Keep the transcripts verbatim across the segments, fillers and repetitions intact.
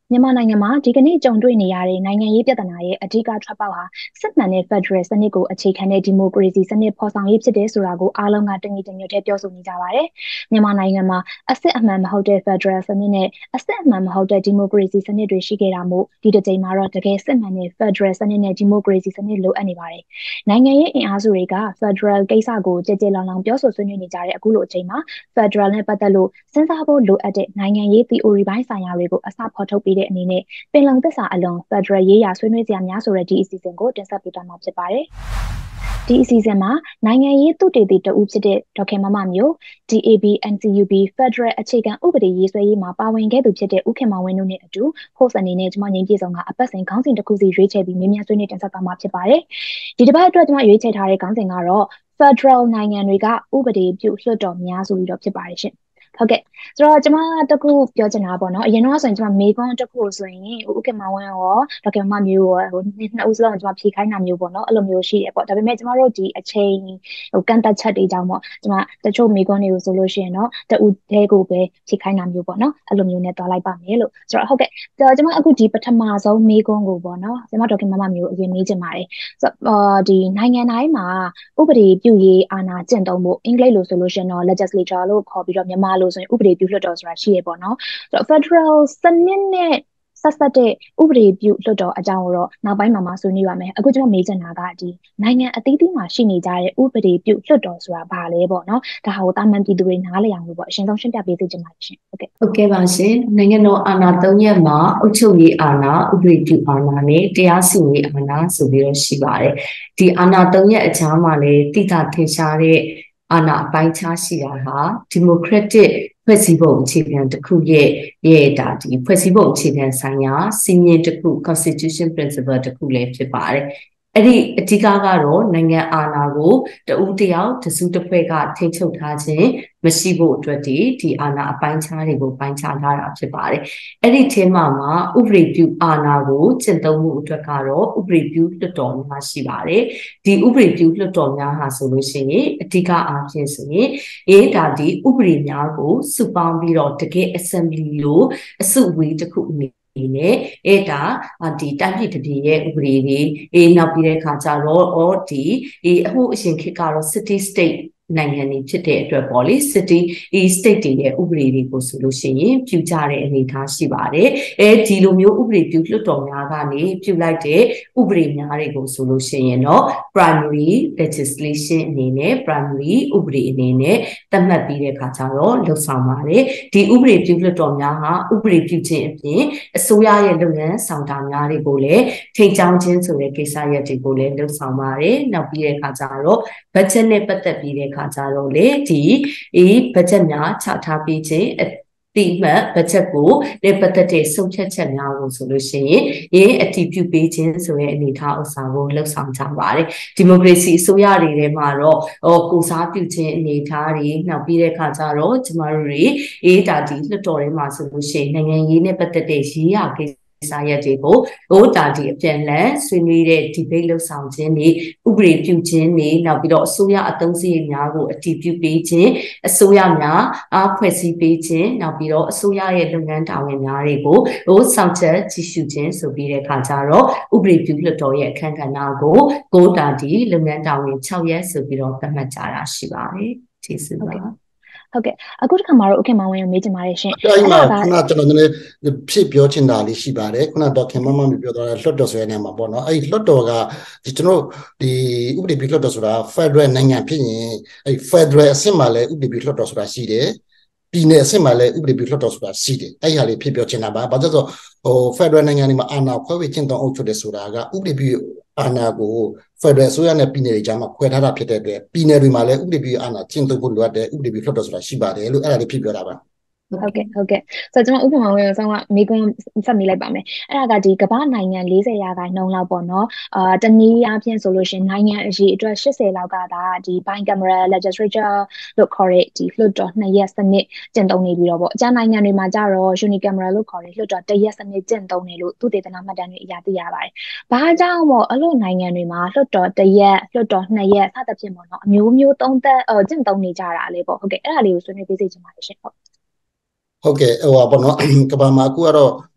မြန်မာနိုင်ငံမှာဒီကနေ့ကြုံတွေ့နေရတဲ့နိုင်ငံရေးပြဿနာရဲ့အဓိကထွက်ပေါက်ဟာစစ်မှန်တဲ့ Federal စနစ်ကိုအခြေခံတဲ့ဒီမိုကရေစီစနစ်ဖော်ဆောင်ရေးဖြစ်တယ်ဆိုတာကိုအားလုံးကတညီတညွတ်တည်းပြောဆိုနေကြပါတယ်။မြန်မာနိုင်ငံမှာအစစ်အမှန်မဟုတ်တဲ့ Federal စနစ်နဲ့အစစ်အမှန်မဟုတ်တဲ့ဒီမိုကရေစီစနစ်တွေရှိခဲ့တာမို့ဒီတစ်ကြိမ်မှာတော့တကယ်စစ်မှန်တဲ့ Federal စနစ်နဲ့ဒီမိုကရေစီစနစ်လိုအပ်နေပါတယ်။နိုင်ငံရေးအင်အားစုတွေက Federal ကိစ္စကိုကြည်ကြည်လောင်လောင်ပြောဆိုဆွေးနွေးနေကြတဲ့အခုလိုအချိန်မှာ Federal နဲ့ပတ်သက်လို့စဉ်းစားဖို့လိုအပ်တဲ့နိုင်ငံရေး theory ပိုင်းဆိုင်ရာတွေကိုအစဖော်ထုတ်ပေးတဲ့အနေနဲ့ပင်လုံသစ္စာအလွန် Federal ရေးရာဆွေးနွေးစရာများဆိုတဲ့ဒီအစီအစဉ်ကိုတင်ဆက်ပေးသွားမှာဖြစ်ပါတယ်။ဒီအစီအစဉ်မှာနိုင်ငံရေးသုတေသီတဦးဖြစ်တဲ့ဒေါက်ခင်မမမျိုး D A B N C U B Federal အခြေခံဥပဒေရေးဆွဲရေးမှာပါဝင်ခဲ့သူဖြစ်တဲ့ဦးခင်မောင်ဝင်းတို့နဲ့အတူ host အနေနဲ့ကျွန်မငင်းပြေဆုံးကအပတ်စဉ်ခေါင်းစဉ်တစ်ခုစီရွေးချယ်ပြီးမြင်းများဆွေးနွေးတင်ဆက်သွားမှာဖြစ်ပါတယ်။ဒီတစ်ပတ်အတွက်ကျွန်မရွေးချယ်ထားတဲ့ခေါင်းစဉ်ကတော့ Federal နိုင်ငံတွေကဥပဒေပြုလွှတ်တော်များဆိုပြီးတော့ဖြစ်ပါတယ်ရှင်။ဟုတ်ကဲ့ဆိုတော့ကျွန်မတခုပြောချင်တာပေါ့နော်အရင်တော့ဆိုရင်ကျွန်မမေကွန်းတခုဆိုရင်ဥက္ကမဝင်းရောဒေါက်တာမမျိုးရောဟိုနှစ်ဦးစလုံးကျွန်မဖြေခိုင်းတာမျိုးပေါ့နော်အဲ့လိုမျိုးရှိတယ်ပေါ့ဒါပေမဲ့ကျွန်မတို့ဒီအချိန်ဟိုကန်တက်ချက်တွေကြောင့်ပေါ့ကျွန်မတချို့မေကွန်းတွေကိုဆိုလို့ရှိရင်တော့တဦးတဲကိုပဲဖြေခိုင်းတာမျိုးပေါ့နော်အဲ့လိုမျိုးနဲ့တွားလိုက်ပါမယ်လို့ဆိုတော့ဟုတ်ကဲ့ကျွန်မအခုဒီပထမဆုံးမေကွန်းကိုပေါ့နော်ကျွန်မဒေါက်တာမမျိုးအရင်မေးချင်ပါတယ်ဆိုတော့ဒီနိုင်ငံတိုင်းမှာဥပဒေပြုရေးအာဏာကျင့်သုံးဖို့အင်္ဂလိပ်လိုဆိုလို့ရှိရင်တော့ legislature လို့ခေါ်ပြီးတော့မြန်မာလိုဆိုရင်ဥပဒေပြုလွှတ်တော်ဆိုတာရှိရပေါ့နော်ဆိုတော့ Federal စနစ်နဲ့ဆက်ဆက်တဲ့ဥပဒေပြုလွှတ်တော်အကြောင်းကိုတော့နောက်ပိုင်းမှာမှဆွေးနွေးပါမယ်အခုကျွန်တော်မေးချင်တာကဒီနိုင်ငံအသီးသီးမှာရှိနေကြတဲ့ဥပဒေပြုလွှတ်တော်ဆိုတာဘာလဲပေါ့နော်ဒါဟာကိုတာမန်ပြည်သူတွေနားလည်အောင်လို့ပေါ့အရှင်ဆုံးရှင်းပြပေးစေချင်ပါတယ်ရှင်ဟုတ်ကဲ့ဟုတ်ကဲ့ပါရှင်နိုင်ငံတော်အာဏာသုံးရပ်မှာအုပ်ချုပ်ရေးအာဏာဥပဒေပြုအာဏာနဲ့တရားစီရင်ရေးအာဏာဆိုပြီးတော့ရှိပါတယ်ဒီအာဏာသုံးရပ်အကြားမှာလည်းတိကျထင်ရှားတဲ့အာဏာအပိုင်းခြားရှိတာဟာ democratic ဖွဲ့စည်းပုံအခြေခံတစ်ခုရဲ့ရဲ့ဒါဒီဖွဲ့စည်းပုံအခြေခံဆိုင်ရာစီမင်းတစ်ခု constitution principle တစ်ခုလည်းဖြစ်ပါတယ်အဲ့ဒီအဓိကကတော့နိုင်ငံအာဏာကိုတဦးတယောက်တစုတစ်ဖွဲ့ကထိန်းချုပ်ထားခြင်းမရှိဖို့အတွက်ဒီဒီအာဏာအပိုင်းခြားတွေကိုပိုင်းခြားထားတာဖြစ်ပါတယ်အဲ့ဒီထဲမှာမှာဥပဒေပြုအာဏာကိုကျင့်သုံးမှုအတွက်ကတော့ဥပဒေပြုလွှတ်တော်များရှိပါတယ်ဒီဥပဒေပြုလွှတ်တော်များဟာဆိုလို့ရှိရင်အဓိကအားဖြင့်ဆိုရင်အေးဒါဒီဥပဒေများကိုစုပေါင်းပြီးတော့တကယ် assembly လို့အစုအဝေးတစ်ခုအနေနဲ့အဲ့ဒါဒီတိုင်းပြည်တစ်ပြည်ရဲ့ဥပဒေတွေအေးနောက်ပြီးတဲ့အခါကျတော့အော်ဒီအေးအခုအရှင်ခေတ်ကတော့ city state နိုင်ငံတွေဖြစ်တဲ့အတွက်ပေါ့လေ city state တွေရဲ့ဥပဒေတွေကိုဆိုလို့ရှိရင်ပြုကြတဲ့အနေအထားရှိပါတယ်အဲဒီလိုမျိုးဥပဒေပြုလွှတ်တော်များကနေပြုလိုက်တဲ့ဥပဒေများတွေကိုဆိုလို့ရှိရင်တော့ primary legislation အနေနဲ့ primary ဥပဒေအနေနဲ့သတ်မှတ်ပြီးတဲ့အခါကျတော့လှုပ်ဆောင်ပါတယ်ဒီဥပဒေပြုလွှတ်တော်များဟာဥပဒေပြုခြင်းအပြင်အစိုးရရဲ့လုပ်ငန်းဆောင်တာများတွေကိုလည်းထိန်းကျောင်းခြင်းဆိုတဲ့ကိစ္စရပ်တွေကိုလည်းလှုပ်ဆောင်ပါတယ်နောက်ပြီးတဲ့အခါကျတော့ budget နဲ့ပတ်သက်ပြီးတဲ့အခါကျတော့လေဒီအေး budget များချထားပြီးခြင်းတိမှတ်ဘတ်ဂျက်ကိုလက်ပတ်သက်တဲ့ဆုံးဖြတ်ချက်များကိုဆိုလို့ရှိရင်ရင်းအတည်ပြုပေးခြင်းဆိုတဲ့အနေအထားဥစ္စာကိုလှုပ်ဆောင်ကြပါတယ်ဒီမိုကရေစီအစိုးရတွေထဲမှာတော့ဟောကိုစားပြုခြင်းအနေအထားတွေနောက်ပြီးတဲ့အခါကျတော့ကျမတို့တွေအေးဒါဒီလွှတ်တော်ထဲမှာဆိုလို့ရှိရင်နိုင်ငံရေးနဲ့ပတ်သက်တဲ့ရေးရာကိစ္စစာရက်တွေကိုဟိုတာဒီအပြန်လည်ဆွေးနွေးတဲ့ debate လှုပ်ဆောင်ခြင်းတွေဥပဒေပြုခြင်းတွေနောက်ပြီးတော့အစိုးရအသုံးစရိတ်များကိုအတည်ပြုပေးခြင်းအစိုးရများအားဖွဲ့စည်းပေးခြင်းနောက်ပြီးတော့အစိုးရရဲ့လုပ်ငန်းတာဝန်များတွေကိုဟိုဆောင်ချက်ကြီးစုခြင်းဆိုပြီးတဲ့အခါကျတော့ဥပဒေပြုလွှတ်တော်ရဲ့အခမ်းကဏ္ဍကိုကိုတာဒီလုပ်ငန်းတာဝန်၆ရက်ဆိုပြီးတော့သတ်မှတ်ကြတာရှိပါတယ်ကျေးဇူးပါဟုတ်ကဲ့အခုတစ်ခါမှာတော့ဥက္ကမောင်ဝင်းကိုမေးချင်ပါတယ်ရှင်အဲ့ဒါကခုနကျွန်တော်နည်းနည်းဖြစ်ပြောချင်တာလေးရှိပါတယ်ခုနတော့ခင်မမမျိုးပြောသွားတာလွှတ်တော်ဆိုတဲ့နေရာမှာပေါ့နော်အဲ့ဒီလွှတ်တော်ကဒီကျွန်တော်ဒီဥပဒေပြုလွှတ်တော်ဆိုတာ Federal နိုင်ငံဖြစ်ရင်အဲ့ Federal အဆင့်မှာလည်းဥပဒေပြုလွှတ်တော်ဆိုတာရှိတယ်ပြည်နယ်အဆင့်မှာလည်းဥပဒေပြုလွှတ်တော်ဆိုတာရှိတယ်အဲ့ဒီဟာလေးဖြစ်ပြောချင်တာပါဘာလို့လဲဆိုတော့ဟို Federal နိုင်ငံတွေမှာအာဏာခွဲဝေကျင့်သုံးအုပ်ချုပ်တယ်ဆိုတာကဥပဒေပြုအာဏာကို Federal ဆိုရတဲ့ပြည်နယ်တွေကြားမှာခွဲထားတာဖြစ်တဲ့အတွက်ပြည်နယ်တွေမှာလည်းဥပဒေပြုအာဏာကျင့်သုံးဖို့လိုအပ်တယ်ဥပဒေပြုလွှတ်တော်ဆိုတာရှိပါတယ်လို့အဲ့ဒါလေးဖြစ်ပြောတာပါဟုတ်ကဲ့ဟုတ်ကဲ့ဆိုတော့ကျွန်တော်ဥပမာဝင်ဆောင်ကမိကွန်းဆက်မိလိုက်ပါမယ်အဲ့ဒါကဒီကမ္ဘာနိုင်ငံ၄၀ရာခိုင်နှုန်းလောက်ပေါ့နော်အာတနည်းအားဖြင့်ဆိုလို့ရှိရင်နိုင်ငံအရေးအတွက်၈၀လောက်ကဒါဒီ bicameral legislature လို့ခေါ်တဲ့ဒီလွှတ်တော်နှစ်ရက်စနစ်ကျင့်သုံးနေပြီးတော့ပေါ့အကြမ်းနိုင်ငံတွေမှာကြတော့ unicameral လို့ခေါ်တဲ့လွှတ်တော်တစ်ရက်စနစ်ကျင့်သုံးနေလို့သူတေသနမှတ်တမ်းတွေအရာသိရပါတယ်ဘာကြောင့်မို့အဲ့လိုနိုင်ငံတွေမှာလွှတ်တော်တစ်ရက်လွှတ်တော်နှစ်ရက်စသဖြင့်ပေါ့နော်အမျိုးမျိုးသုံးသက်အကျင့်သုံးနေကြတာလေပေါ့ဟုတ်ကဲ့အဲ့ဒါလေးကိုဆွေးနွေးပေးစေချင်ပါတယ်ရှင်ဟုတ်ဟုတ်ကဲ့ဟိုပါပေါ့နော်ကဘာမှာအခုကတော့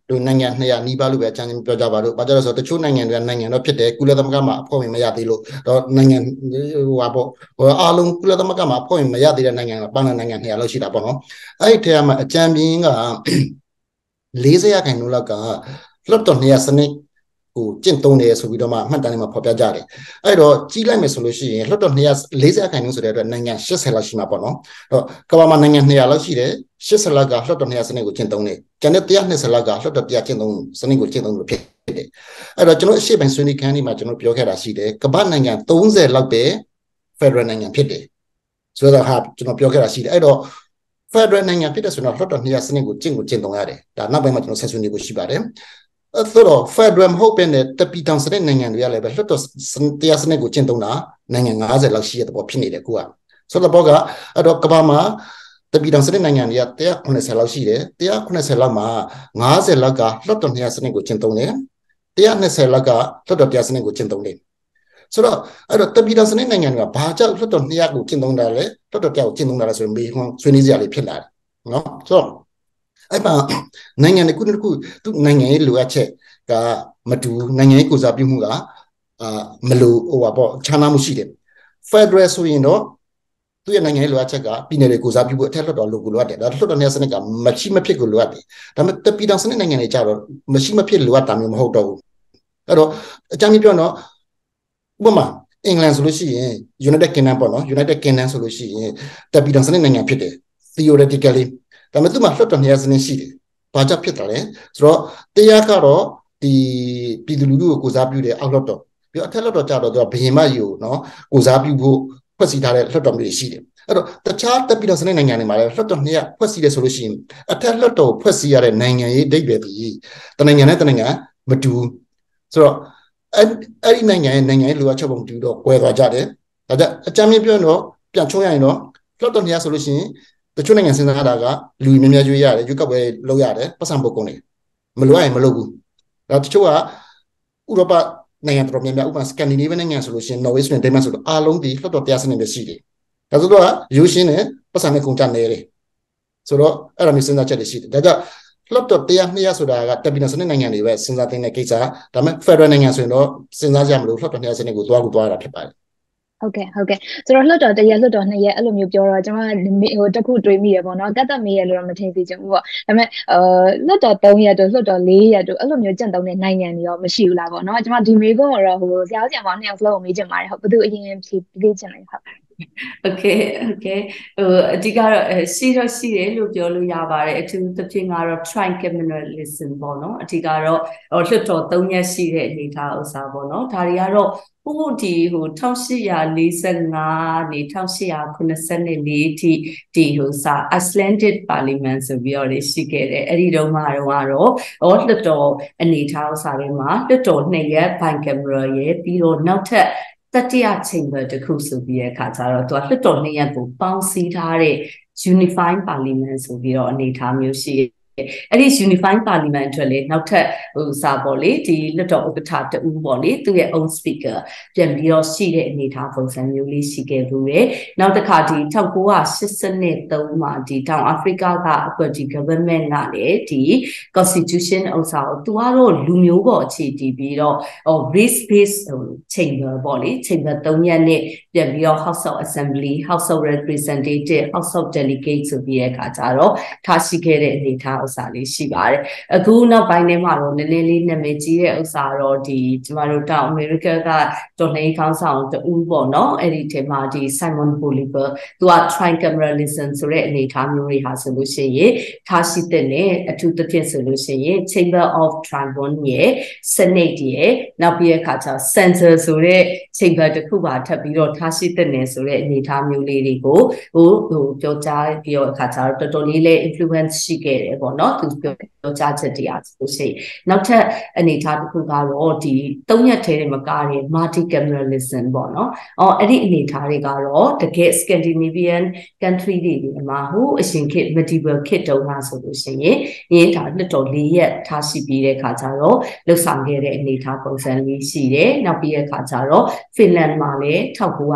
တို့နိုင်ငံနှစ်ရာနီးပါးလို့ပဲအချမ်းချင်းပြောကြပါလို့ဘာကြလို့ဆိုတော့တချို့နိုင်ငံတွေကနိုင်ငံတော့ဖြစ်တယ်ကုလသမဂ္ဂမှာအဖွဲ့ဝင်မရသေးလို့တော့နိုင်ငံဟိုပါပေါ့ဟိုအားလုံးကုလသမဂ္ဂမှာအဖွဲ့ဝင်မရသေးတဲ့နိုင်ငံကပန်းလန်နိုင်ငံနှစ်ရာလောက်ရှိတာပေါ့နော်အဲ့ဒီထဲမှာအကြံပြင်းက၄၀ရာခိုင်နှုန်းလောက်ကလွတ်တော်နှစ်ရာစနစ်ဟိုကျင့်သုံးတယ်ဆိုပြီးတော့မှမှတ်တမ်းတွေမှာဖော်ပြကြတယ်အဲ့တော့ကြီးလိုက်မယ်ဆိုလို့ရှိရင်လွတ်တော်နှစ်ရာ၄၀ရာခိုင်နှုန်းဆိုတဲ့အတွက်နိုင်ငံ၈၀လောက်ရှိမှာပေါ့နော်တော့ကမ္ဘာမှာနိုင်ငံနှစ်ရာလောက်ရှိတယ်၈၀လောက်ကလွတ်တော်နှစ်ရာစနစ်ကိုကျင့်သုံးတယ်ကျန်တဲ့၁၂၀လောက်ကလွတ်တော်တရားကျင့်သုံးစနစ်ကိုကျင့်သုံးလို့ဖြစ်တယ်အဲ့တော့ကျွန်တော်အရှိပိုင်းဆွေးနွေးခန်းဒီမှာကျွန်တော်ပြောခဲ့တာရှိတယ်ကမ္ဘာနိုင်ငံ၃၀လောက်ပဲဖက်ဒရယ်နိုင်ငံဖြစ်တယ်ဆိုတော့ဟာကျွန်တော်ပြောခဲ့တာရှိတယ်အဲ့တော့ဖက်ဒရယ်နိုင်ငံဖြစ်တဲ့ဆိုတော့လွတ်တော်နှစ်ရာစနစ်ကိုကျင့်ကိုကျင့်သုံးရတယ်ဒါနောက်ပိုင်းမှာကျွန်တော်ဆက်ဆွေးနွေးဖို့ရှိပါတယ်အဲ့တော့ Federal မဟုတ်ဘဲနဲ့တပီတောင်စတဲ့နိုင်ငံတွေကလည်းပဲလွှတ်တော်တရားစနစ်ကိုကျင့်သုံးတာနိုင်ငံ၅၀လောက်ရှိတဲ့ပေါ်ဖြစ်နေတယ်ခုကဆိုတော့ဘောကအဲ့တော့ကမ္ဘာမှာတပီတောင်စတဲ့နိုင်ငံတွေက၁၇၀လောက်ရှိတယ်၁၇၀လောက်မှာ၅၀လောက်ကလွှတ်တော်တရားစနစ်ကိုကျင့်သုံးတယ်၁၂၀လောက်ကလွှတ်တော်တရားစနစ်ကိုကျင့်သုံးတယ်ဆိုတော့အဲ့တော့တပီတောင်စတဲ့နိုင်ငံတွေကဘာကြောင့်လွှတ်တော်တရားကိုကျင့်သုံးတာလဲလွှတ်တော်တရားကိုကျင့်သုံးတာလဲဆိုရင်မေးခွန်းဆွေးနွေးစရာလေးဖြစ်လာတယ်နော်ဆိုတော့အဲ့မှာနိုင်ငံတစ်ခုတစ်ခုသူနိုင်ငံရေးလိုအပ်ချက်ကမတူနိုင်ငံရေးကိုစားပြုမှုကအာမလိုဟိုပါပေါ့ခြားနားမှုရှိတယ် Federal ဆိုရင်တော့သူရဲ့နိုင်ငံရေးလိုအပ်ချက်ကပြည်နယ်တွေကိုစားပြုဖို့အထက်လွှတ်တော်လိုကိုလိုအပ်တယ်ဒါလွှတ်တော်နယ်စနစ်ကမရှိမဖြစ်ကိုလိုအပ်တယ်ဒါပေမဲ့တပီတောင်စနစ်နိုင်ငံတွေကြတော့မရှိမဖြစ်လိုအပ်တာမျိုးမဟုတ်တော့ဘူးအဲ့တော့အကြမ်းပြောတော့ဥပမာအင်္ဂလန်ဆိုလို့ရှိရင် United Kingdom ပေါ့နော် United Kingdom ဆိုလို့ရှိရင်တပီတောင်စနစ်နိုင်ငံဖြစ်တယ် theoreticallyဒါပေမဲ့သူမှလွှတ်တော်နေရာစနစ်ရှိတယ်။ဘာကြောင့်ဖြစ်တာလဲဆိုတော့တရားကတော့ဒီပြည်သူလူထုကိုကိုစားပြုတဲ့အောက်လွှတ်တော်ပြီးတော့အထက်လွှတ်တော်ကြတော့သူကဘယင်မကြီးကိုနော်ကိုစားပြုဖို့ဖွဲ့စည်းထားတဲ့လွှတ်တော်မျိုးတွေရှိတယ်။အဲ့တော့တခြားတပ်ပြည်တော်စနစ်နိုင်ငံတွေမှာလည်းလွှတ်တော်နေရာဖွဲ့စည်းတယ်ဆိုလို့ရှိရင်အထက်လွှတ်တော်ဖွဲ့စည်းရတဲ့နိုင်ငံရေးအဓိပ္ပာယ်ဒီတနိုင်ငံနဲ့တနိုင်ငံမတူဆိုတော့အဲ့အဲ့ဒီနိုင်ငံရဲ့နိုင်ငံရေးလိုအပ်ချက်ပုံတူတော့ကွဲသွားကြတယ်။ဒါကြောင့်အကြမ်းပြောရင်တော့ပြန်ချုံးရရင်တော့လွှတ်တော်နေရာဆိုလို့ရှိရင်တချို့နိုင်ငံစဉ်းစားတာကလူများများကျွေးရတယ်ရွေးကောက်ပွဲလုပ်ရတယ်ပတ်စံပုတ်ကုန်တယ်မလိုရရင်မလုပ်ဘူးဒါတချို့ကဥရောပနိုင်ငံတော်များများဥပမာစကန်ဒီနေးဗီးနိုင်ငံဆိုလို့ရှိရင်နော်ဝေးဆွီဒင်ဒိန်းမတ်ဆိုတော့အားလုံးဒီလွှတ်တော်တရားစနစ်ပဲရှိတယ်ဒါဆိုတော့ယူရှင်းနဲ့ပတ်စံနဲ့ကုန်ကြနေတယ်ဆိုတော့အဲ့ဒါမျိုးစဉ်းစားချက်တွေရှိတယ်ဒါကြောင့်လွှတ်တော်တရားနှစ်ရဆိုတာကတပီနယ်စနစ်နိုင်ငံတွေပဲစဉ်းစားတဲ့ကိစ္စဒါပေမဲ့ Federal နိုင်ငံဆိုရင်တော့စဉ်းစားကြမလို့လွှတ်တော်တရားစနစ်ကိုသွားကူသွားရတာဖြစ်ပါတယ်ဟုတ်ကဲ့ဟုတ်ကဲ့ဆိုတော့လွှတ်တော်တရက်လွှတ်တော်နှစ်ရက်အဲ့လိုမျိုးပြောတော့ကျွန်မဟိုတခုတွေးမိရပေါ့နော်ကတ်သက်မေးရလို့တော့မထင်သေးချင်ဘူးပေါ့ဒါပေမဲ့အာလွှတ်တော်၃ရက်တို့လွှတ်တော်၄ရက်တို့အဲ့လိုမျိုးကြံ့သုံးတဲ့နိုင်ငံတွေရောမရှိဘူးလားပေါ့နော်ကျွန်မဒီမေးခွန်းတော့ဟိုဆရာဆရာမနှစ်ယောက်စလုံးကိုမေးချင်ပါတယ်ဟုတ်ဘယ်သူအရင်ဖြေပေးချင်လဲဟုတ် Okay okay ဟိုအဓိကတော့ရှိတော့ရှိတယ်လို့ပြောလို့ရပါတယ်အထူးသဖြင့်ကတော့ tricameralism ပေါ့နော်အဓိကတော့လွှတ်တော်၃ရက်ရှိတဲ့အနေအထားဥစ္စာပေါ့နော်ဒါတွေကတော့ဟိုဒီဟို၁၈၄၅နေ၁၈၇၄ထိဒီဟိုစာ Icelandic Parliament ဆိုပြီးတော့ရှိခဲ့တယ်အဲ့ဒီတော့မှတော့ကတော့ဟောလွှတ်တော်အနေအထားဥစ္စာတွေမှာလွှတ်တော်နှစ်ရက် bicameral ရဲ့ပြီးတော့နောက်ထပ်တတိယ chamber တခုဆိုပြီးတဲ့အခါကျတော့သူကလွှတ်တော်နှစ်ရပ်ကိုပေါင်းစည်းထားတဲ့ Unified Parliament ဆိုပြီးတော့အနေအထားမျိုးရှိအဲ့ဒီ Unified Parliament အတွက်လေနောက်ထပ်ဟိုစာပေါ့လေဒီလွှတ်တော်ဥက္ကဋ္ဌတူပေါ့လေသူရဲ့ own speaker ပြန်ပြီးတော့ရှိတဲ့အနေအထားပုံစံမျိုးလေးရှိခဲ့ဘူးလေနောက်တစ်ခါဒီ၁၉၈၃မှာဒီတောင်အာဖရိကကအကွက်ဒီ government ကလည်းဒီ constitution ဥစ္စာကိုသူကတော့လူမျိုးပေါ်အခြေတည်ပြီးတော့ဟို race based ဟို chamber ပေါ့လေ chamber ၃ရက်နဲ့ပြန်ပြီးတော့ House of Assembly House of Representative House of Delegate ဆိုပြီးတဲ့အခါကျတော့ထားရှိခဲ့တဲ့အနေအထားဥစ္စာလေးရှိပါတယ်အခုနောက်ပိုင်းထဲမှာတော့နည်းနည်းလေးနာမည်ကြီးတဲ့ဥစ္စာတော့ဒီကျမတို့တောင်အမေရိကကတော်လှန်ရေးခေါင်းဆောင်တူပေါ့နော်အဲ့ဒီထဲမှာဒီ Simon Bolivar သူက tricameralism ဆိုတဲ့အနေအထားမျိုးတွေဟာဆိုလို့ရှိရင်ထားရှိတဲ့နဲ့အထူးသဖြင့်ဆိုလို့ရှိရင် Chamber of Tribune ရဲ့ Senate ရဲ့နောက်ပြီးတဲ့အခါကျ Censor ဆိုတဲ့ Chamber တစ်ခုပါထပ်ပြီးတော့ထားရှိတဲ့နဲ့ဆိုတဲ့အနေအထားမျိုးလေးတွေကိုဟိုဟိုပြောကြားပြီးတော့အခါကျတော့တော်တော်လေးလေး influence ရှိခဲ့တယ်ပေါ့နော်သူပြောပြောကြားချက်တရားဆိုလို့ရှိရင်နောက်ထပ်အနေအထားတစ်ခုကတော့ဒီသုံးရက်ထဲမှာကားတဲ့ multicameralism ပေါ့နော်အော်အဲ့ဒီအနေအထားတွေကတော့တကယ် Scandinavian country တွေမှာဟိုအရှင်ခေတ် medieval ခေတ်တုန်းကဆိုလို့ရှိရင်ရင်းဒါနှစ်တော်၄ရက်ထားရှိပြီးတဲ့အခါကျတော့လှုပ်ဆောင်ခဲ့တဲ့အနေအထားပုံစံလေးရှိတယ်နောက်ပြီးတဲ့အခါကျတော့ Finland မှာလည်း၁၉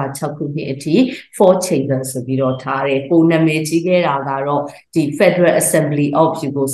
၆ခုနှစ်အထိ four chambers ဆိုပြီးတော့ထားတယ်ပုံနာမည်ကြီးခဲ့တာကတော့ဒီ Federal Assembly of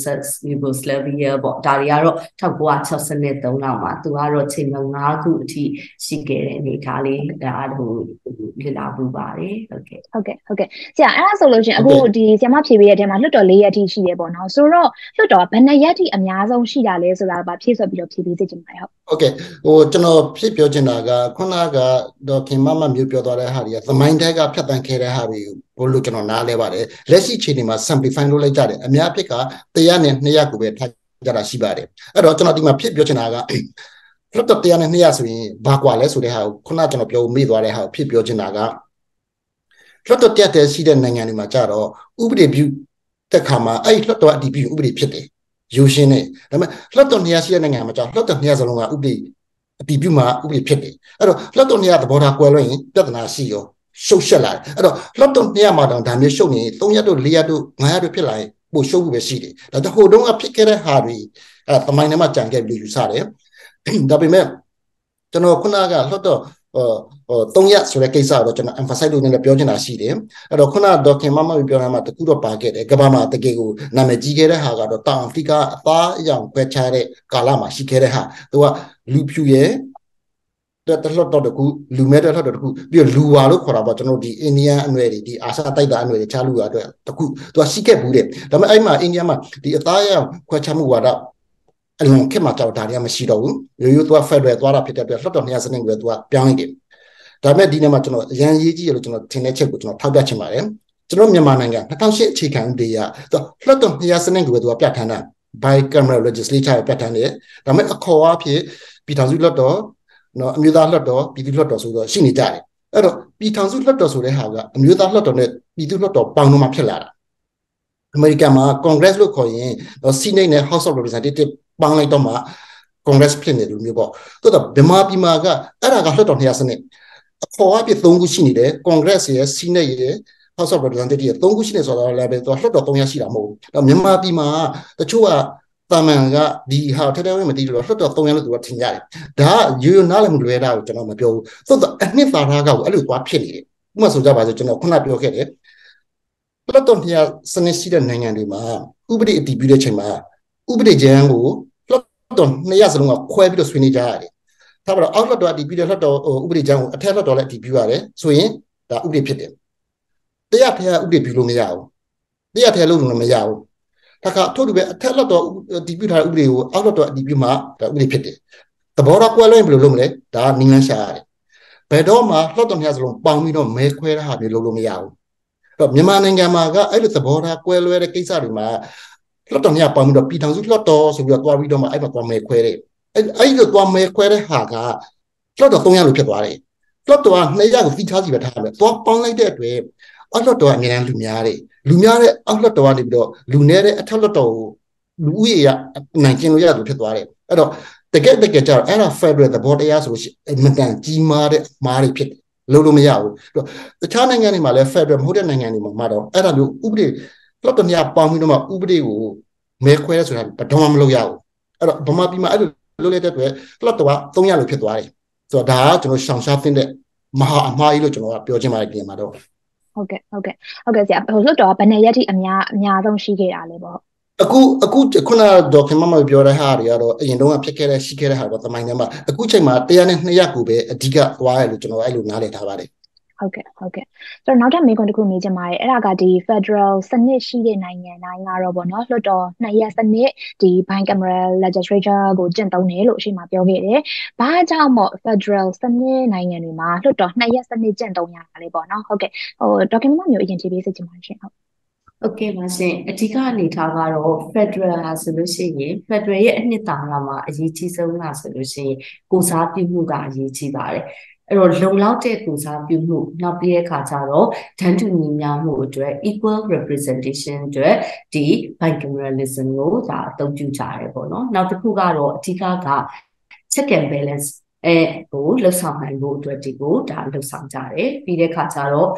Yugoslavia ပေါ့ဒါတွေကတော့၁၉၆၃လောက်မှာသူကတော့ chamber ၅ခုအထိရှိခဲ့တဲ့အနေထားလေးဒါဟိုလေ့လာမှုပါတယ်ဟုတ်ကဲ့ဟုတ်ကဲ့ဟုတ်ကဲ့ဆရာအဲ့ဒါဆိုလို့ရှင်အခုဒီဆရာမဖြေပေးတဲ့အထဲမှာလွှတ်တော်၄ရက်အထိရှိတယ်ပေါ့နော်ဆိုတော့လွှတ်တော်ဘယ်နှစ်ရက်အထိအများဆုံးရှိတာလဲဆိုတာပါဖြည့်ဆွတ်ပြီးတော့ဖြေပေးစေချင်ပါတယ်ဟုတ်ဟုတ်ကဲ့ဟိုကျွန်တော်ဖြည့်ပြောချင်တာကခုနကတော့ခင်မမမျိုးပြောသွားတဲ့ဟာတွေကသမိုင်းတက်ကဖြတ်တန်းခဲ့တဲ့ဟာတွေဘလို့ကျွန်တော်နားလဲပါတယ်လက်ရှိချိန်တွေမှာ simplify လုပ်လိုက်ကြတယ်အများဖြစ်ကတရားနဲ့နှစ်ရက်ကိုပဲထားကြတာရှိပါတယ်အဲ့တော့ကျွန်တော်ဒီမှာဖြည့်ပြောချင်တာကလွှတ်တော်တရားနဲ့နှစ်ရက်ဆိုရင်ဘာကွာလဲဆိုတဲ့ဟာကိုခုနကျွန်တော်ပြောမိသွားတဲ့ဟာကိုဖြည့်ပြောချင်တာကလွှတ်တော်တရားတဲ့ရှိတဲ့နိုင်ငံတွေမှာကြတော့ဥပဒေပြုတက်ခါမှာအဲ့လွှတ်တော်အတည်ပြုဥပဒေဖြစ်တယ်ယူရှင်းနေဒါပေမဲ့လွှတ်တော်နေရာရှိတဲ့နိုင်ငံမှာကြောင့်လွှတ်တော်နေရာစလုံးကဥပဒေအတည်ပြုမှာဥပဒေဖြစ်တယ်အဲ့တော့လွှတ်တော်နေရာသဘောထားကွဲလွှဲရင်ပြဿနာရှိရောရှုပ်ရှက်လာတယ်အဲ့တော့လွှတ်တော်နေရာမှာတောင်ဒါမျိုးရှုပ်နေသုံးရက်တို့လေးရက်တို့ငါးရက်တို့ဖြစ်လာရင်ပိုရှုပ်ဖို့ပဲရှိတယ်ဒါကြောင့်ဟိုတုန်းကဖြစ်ခဲ့တဲ့ဟာတွေအဲသမိုင်းထဲမှာကြံခဲ့ပြီးယူဆတယ်ဒါပေမဲ့ကျွန်တော်ခုနကလွှတ်တော်ဟိုဟိုသုံးရက်ဆိုတဲ့ကိစ္စတော့ကျွန်တော် emphasize လုပ်နေတယ်ပြောချင်တာရှိတယ်အဲ့တော့ခုနဒေါက်ခင်မမပြောတာမှတကူတော့ပါခဲ့တယ်ကမ္ဘာမှာတကယ်ကိုနာမည်ကြီးခဲ့တဲ့ဟာကတော့တောင်အာဖရိကအသားအရောင်ခွဲခြားတဲ့ကာလမှာရှိခဲ့တဲ့ဟာသူကလူဖြူရဲ့တဲ့လှတော့တကူလူမဲတဲ့လှတော့တကူပြီးတော့လူဝါလို့ခေါ်တာပေါ့ကျွန်တော်ဒီအိန္ဒိယအနွယ်တွေဒီအာရှတိုက်သားအနွယ်တွေခြားလူဝါအတွက်တကူသူကရှိခဲ့ဘူးတဲ့ဒါပေမဲ့အဲ့မှာအိန္ဒိယမှာဒီအသားအရောင်ခွဲခြားမှုဝါဒအလုံးခက်မှကြောက်တာတွေကမရှိတော့ဘူးရိုးရိုးသူက Federal သွားတာဖြစ်တဲ့အတွက်လှတော့နေရာစနစ်ကိုသူကပြောင်းလိုက်တယ်ဒါပေမဲ့ဒီနေ့မှာကျွန်တော်အရန်ရေးကြီးရလို့ကျွန်တော်ထင်တဲ့ချက်ကိုကျွန်တော်ထောက်ပြချင်ပါတယ်ကျွန်တော်မြန်မာနိုင်ငံ၂၀၀၈အခြေခံဥပဒေရသူလွှတ်တော်နေရာစနစ်ကိုပဲသူကပြဋ္ဌာန်းတာ bicameral legislature ပြဋ္ဌာန်းတယ်ဒါပေမဲ့အခေါ်အဖြစ်ပြည်ထောင်စုလွှတ်တော်နော်အမျိုးသားလွှတ်တော်ပြည်သူ့လွှတ်တော်ဆိုတော့ရှိနေကြတယ်အဲ့တော့ပြည်ထောင်စုလွှတ်တော်ဆိုတဲ့ဟာကအမျိုးသားလွှတ်တော်နဲ့ပြည်သူ့လွှတ်တော်ပေါင်းတော့မှဖြစ်လာတာအမေရိကန်မှာ Congress လို့ခေါ်ရင် Senate နဲ့ House of Representatives ပေါင်းလိုက်တော့မှ Congress ဖြစ်နေလို့မျိုးပေါ့တော်တော်ဗမာပြည်မှာကအဲ့ဒါကလွှတ်တော်နေရာစနစ်အခေါ်အပြည့်သုံးခုရှိနေတယ် Congress ရဲ့ Senate ရဲ့ House of Representatives ရဲ့သုံးခုရှိနေဆိုတော့လည်းပဲသူလွှတ်တော်သုံးရပ်ရှိတာမဟုတ်ဘူး။တော့မြန်မာပြည်မှာတချို့ကတာမန်ကဒီဟာထဲထဲဝင်မသိလို့လွှတ်တော်သုံးရပ်လို့သူကထင်ကြတယ်။ဒါကရိုးရိုးနားလည်မှုလွဲတာကိုကျွန်တော်မပြောဘူး။သို့တော့အနှစ်သာရကကိုအဲ့လိုသွားဖြစ်နေတယ်။ဥပမာဆိုကြပါစို့ကျွန်တော်ခုနပြောခဲ့တယ်။လွှတ်တော်နေရာစနစ်ရှိတဲ့နိုင်ငံတွေမှာဥပဒေအတည်ပြုတဲ့ချိန်မှာဥပဒေကြမ်းကိုလွှတ်တော်နေရာစလုံးကခွဲပြီးတော့ဆွေးနွေးကြရတယ်။ဒါပေမဲ့အောက်လွှတ်တော်အတည်ပြုတဲ့လွှတ်တော်ဥပဒေကြမ်းကိုအထက်လွှတ်တော်လည်းအတည်ပြုရတယ်ဆိုရင်ဒါဥပဒေဖြစ်တယ်တရားထဲဥပဒေပြုလို့မရဘူးတရားထဲလို့လည်းမရဘူးဒါကထို့တူပဲအထက်လွှတ်တော်အတည်ပြုထားတဲ့ဥပဒေကိုအောက်လွှတ်တော်အတည်ပြုမှဒါဥပဒေဖြစ်တယ်သဘောထားကွဲလွဲရင်ဘယ်လိုလုပ်မလဲဒါကနည်းလမ်းရှာရတယ်ဘယ်တော့မှလွှတ်တော်များစလုံးပေါင်းပြီးတော့မဲခွဲတဲ့ဟာမျိုးလုပ်လို့မရဘူးအဲ့တော့မြန်မာနိုင်ငံမှာကအဲ့လိုသဘောထားကွဲလွဲတဲ့ကိစ္စတွေမှာလွှတ်တော်များပေါင်းပြီးတော့ပြည်ထောင်စုလွှတ်တော်ဆိုပြီးတော့တွားပြီးတော့မှအဲ့မှာတွားမဲခွဲတယ်အဲ့အဲ့လိုတွားမဲခွဲတဲ့ဟာကလွှတ်တော်သုံးရပ်လို့ဖြစ်သွားတယ်လွှတ်တော်ကနှစ်ရပ်ကိုဖိထားစီပဲထားမယ်တွားပေါင်းလိုက်တဲ့အတွက်အောက်လွှတ်တော်အများကြီးလူများတယ်လူများတဲ့အောက်လွှတ်တော်ကနေပြီးတော့လူနည်းတဲ့အထက်လွှတ်တော်ကိုလူဦးရေရနိုင်ကျင်လို့ရလို့ဖြစ်သွားတယ်အဲ့တော့တကယ်တကယ်ကျတော့အဲ့ဒါ Federal သဘောတရားဆိုလို့ရှိရင်အမှန်တန်ကြီးမားတဲ့အမှားတွေဖြစ်တယ်လုံးလို့မရဘူးအဲ့တော့တခြားနိုင်ငံတွေမှာလည်း Federal မဟုတ်တဲ့နိုင်ငံတွေမှာမှတော့အဲ့ဒါမျိုးဥပဒေလွှတ်တော်များပေါင်းပြီးတော့မှဥပဒေကိုမဲခွဲဆိုတာဘယ်တော့မှမလုပ်ရဘူးအဲ့တော့ဗမာပြည်မှာအဲ့လိုလုပ်လိုက်တဲ့အတွက်လွှတ်တော်ကသုံးရလို့ဖြစ်သွားတယ်ဆိုတော့ဒါကကျွန်တော်ရှောင်ရှားသင့်တဲ့မဟာအမှားကြီးလို့ကျွန်တော်ကပြောချင်ပါတယ်ပြင်မှာတော့ဟုတ်ကဲ့ဟုတ်ကဲ့ဟုတ်ကဲ့ဆရာဟိုလွတ်တော်ဘယ်နှစ်ရက်ထိအများအများဆုံးရှိခဲ့တာလဲပေါ့အခုအခုခုနဒေါက်ခင်မမပြောတဲ့ဟာတွေကတော့အရင်တုန်းကဖြစ်ခဲ့တဲ့ရှိခဲ့တဲ့ဟာတော့သမိုင်းထဲမှာအခုချိန်မှာတရားနဲ့နှစ်ရက်ကိုပဲအဓိကသွားရလို့ကျွန်တော်အဲ့လိုနားလည်ထားပါတယ်ဟုတ်ကဲ့ဟုတ်ကဲ့ဆိုတော့နောက်ထပ်မေးခွန်းတစ်ခုမေးချင်ပါတယ်အဲ့ဒါကဒီ Federal စနစ်ရှိတဲ့နိုင်ငံတိုင်းကတော့ပေါ့နော်လွှတ်တော်နှစ်ရက်စနစ်ဒီ bicameral legislature ကိုကျင့်သုံးတယ်လို့အရှိမပြောခဲ့တယ်။ဘာကြောင့်မို့ Federal စနစ်နိုင်ငံတွေမှာလွှတ်တော်နှစ်ရက်စနစ်ကျင့်သုံးရတာလဲပေါ့နော်ဟုတ်ကဲ့ဟိုဒေါက်ခင်မမျိုးအရင်ဖြေပေးစေချင်ပါတယ်ရှင်ဟုတ်โอเคပါရှင်အဓိကအနေထားကတော့ Federal ဟာဆိုလို့ရှိရင် Federal ရဲ့အနှစ်သာရမှာအရေးကြီးဆုံးလားဆိုလို့ရှိရင်ကိုစားပြုမှုကအရေးကြီးပါတယ်အဲ့တော့လုံလောက်တဲ့ကိုစားပြုမှုနောက်ပြီးတဲ့အခါကျတော့တန်းတူညီမျှမှုအတွက် equal representation အတွက်ဒီ bicameralism ကိုဒါအသုံးပြုကြရတယ်ပေါ့နော်နောက်တစ်ခုကတော့အဓိကက check and balance အဲကိုလှုပ်ဆောင်နိုင်ဖို့အတွက်ဒီကိုဒါလှုပ်ဆောင်ကြတယ်ပြီးတဲ့အခါကျတော့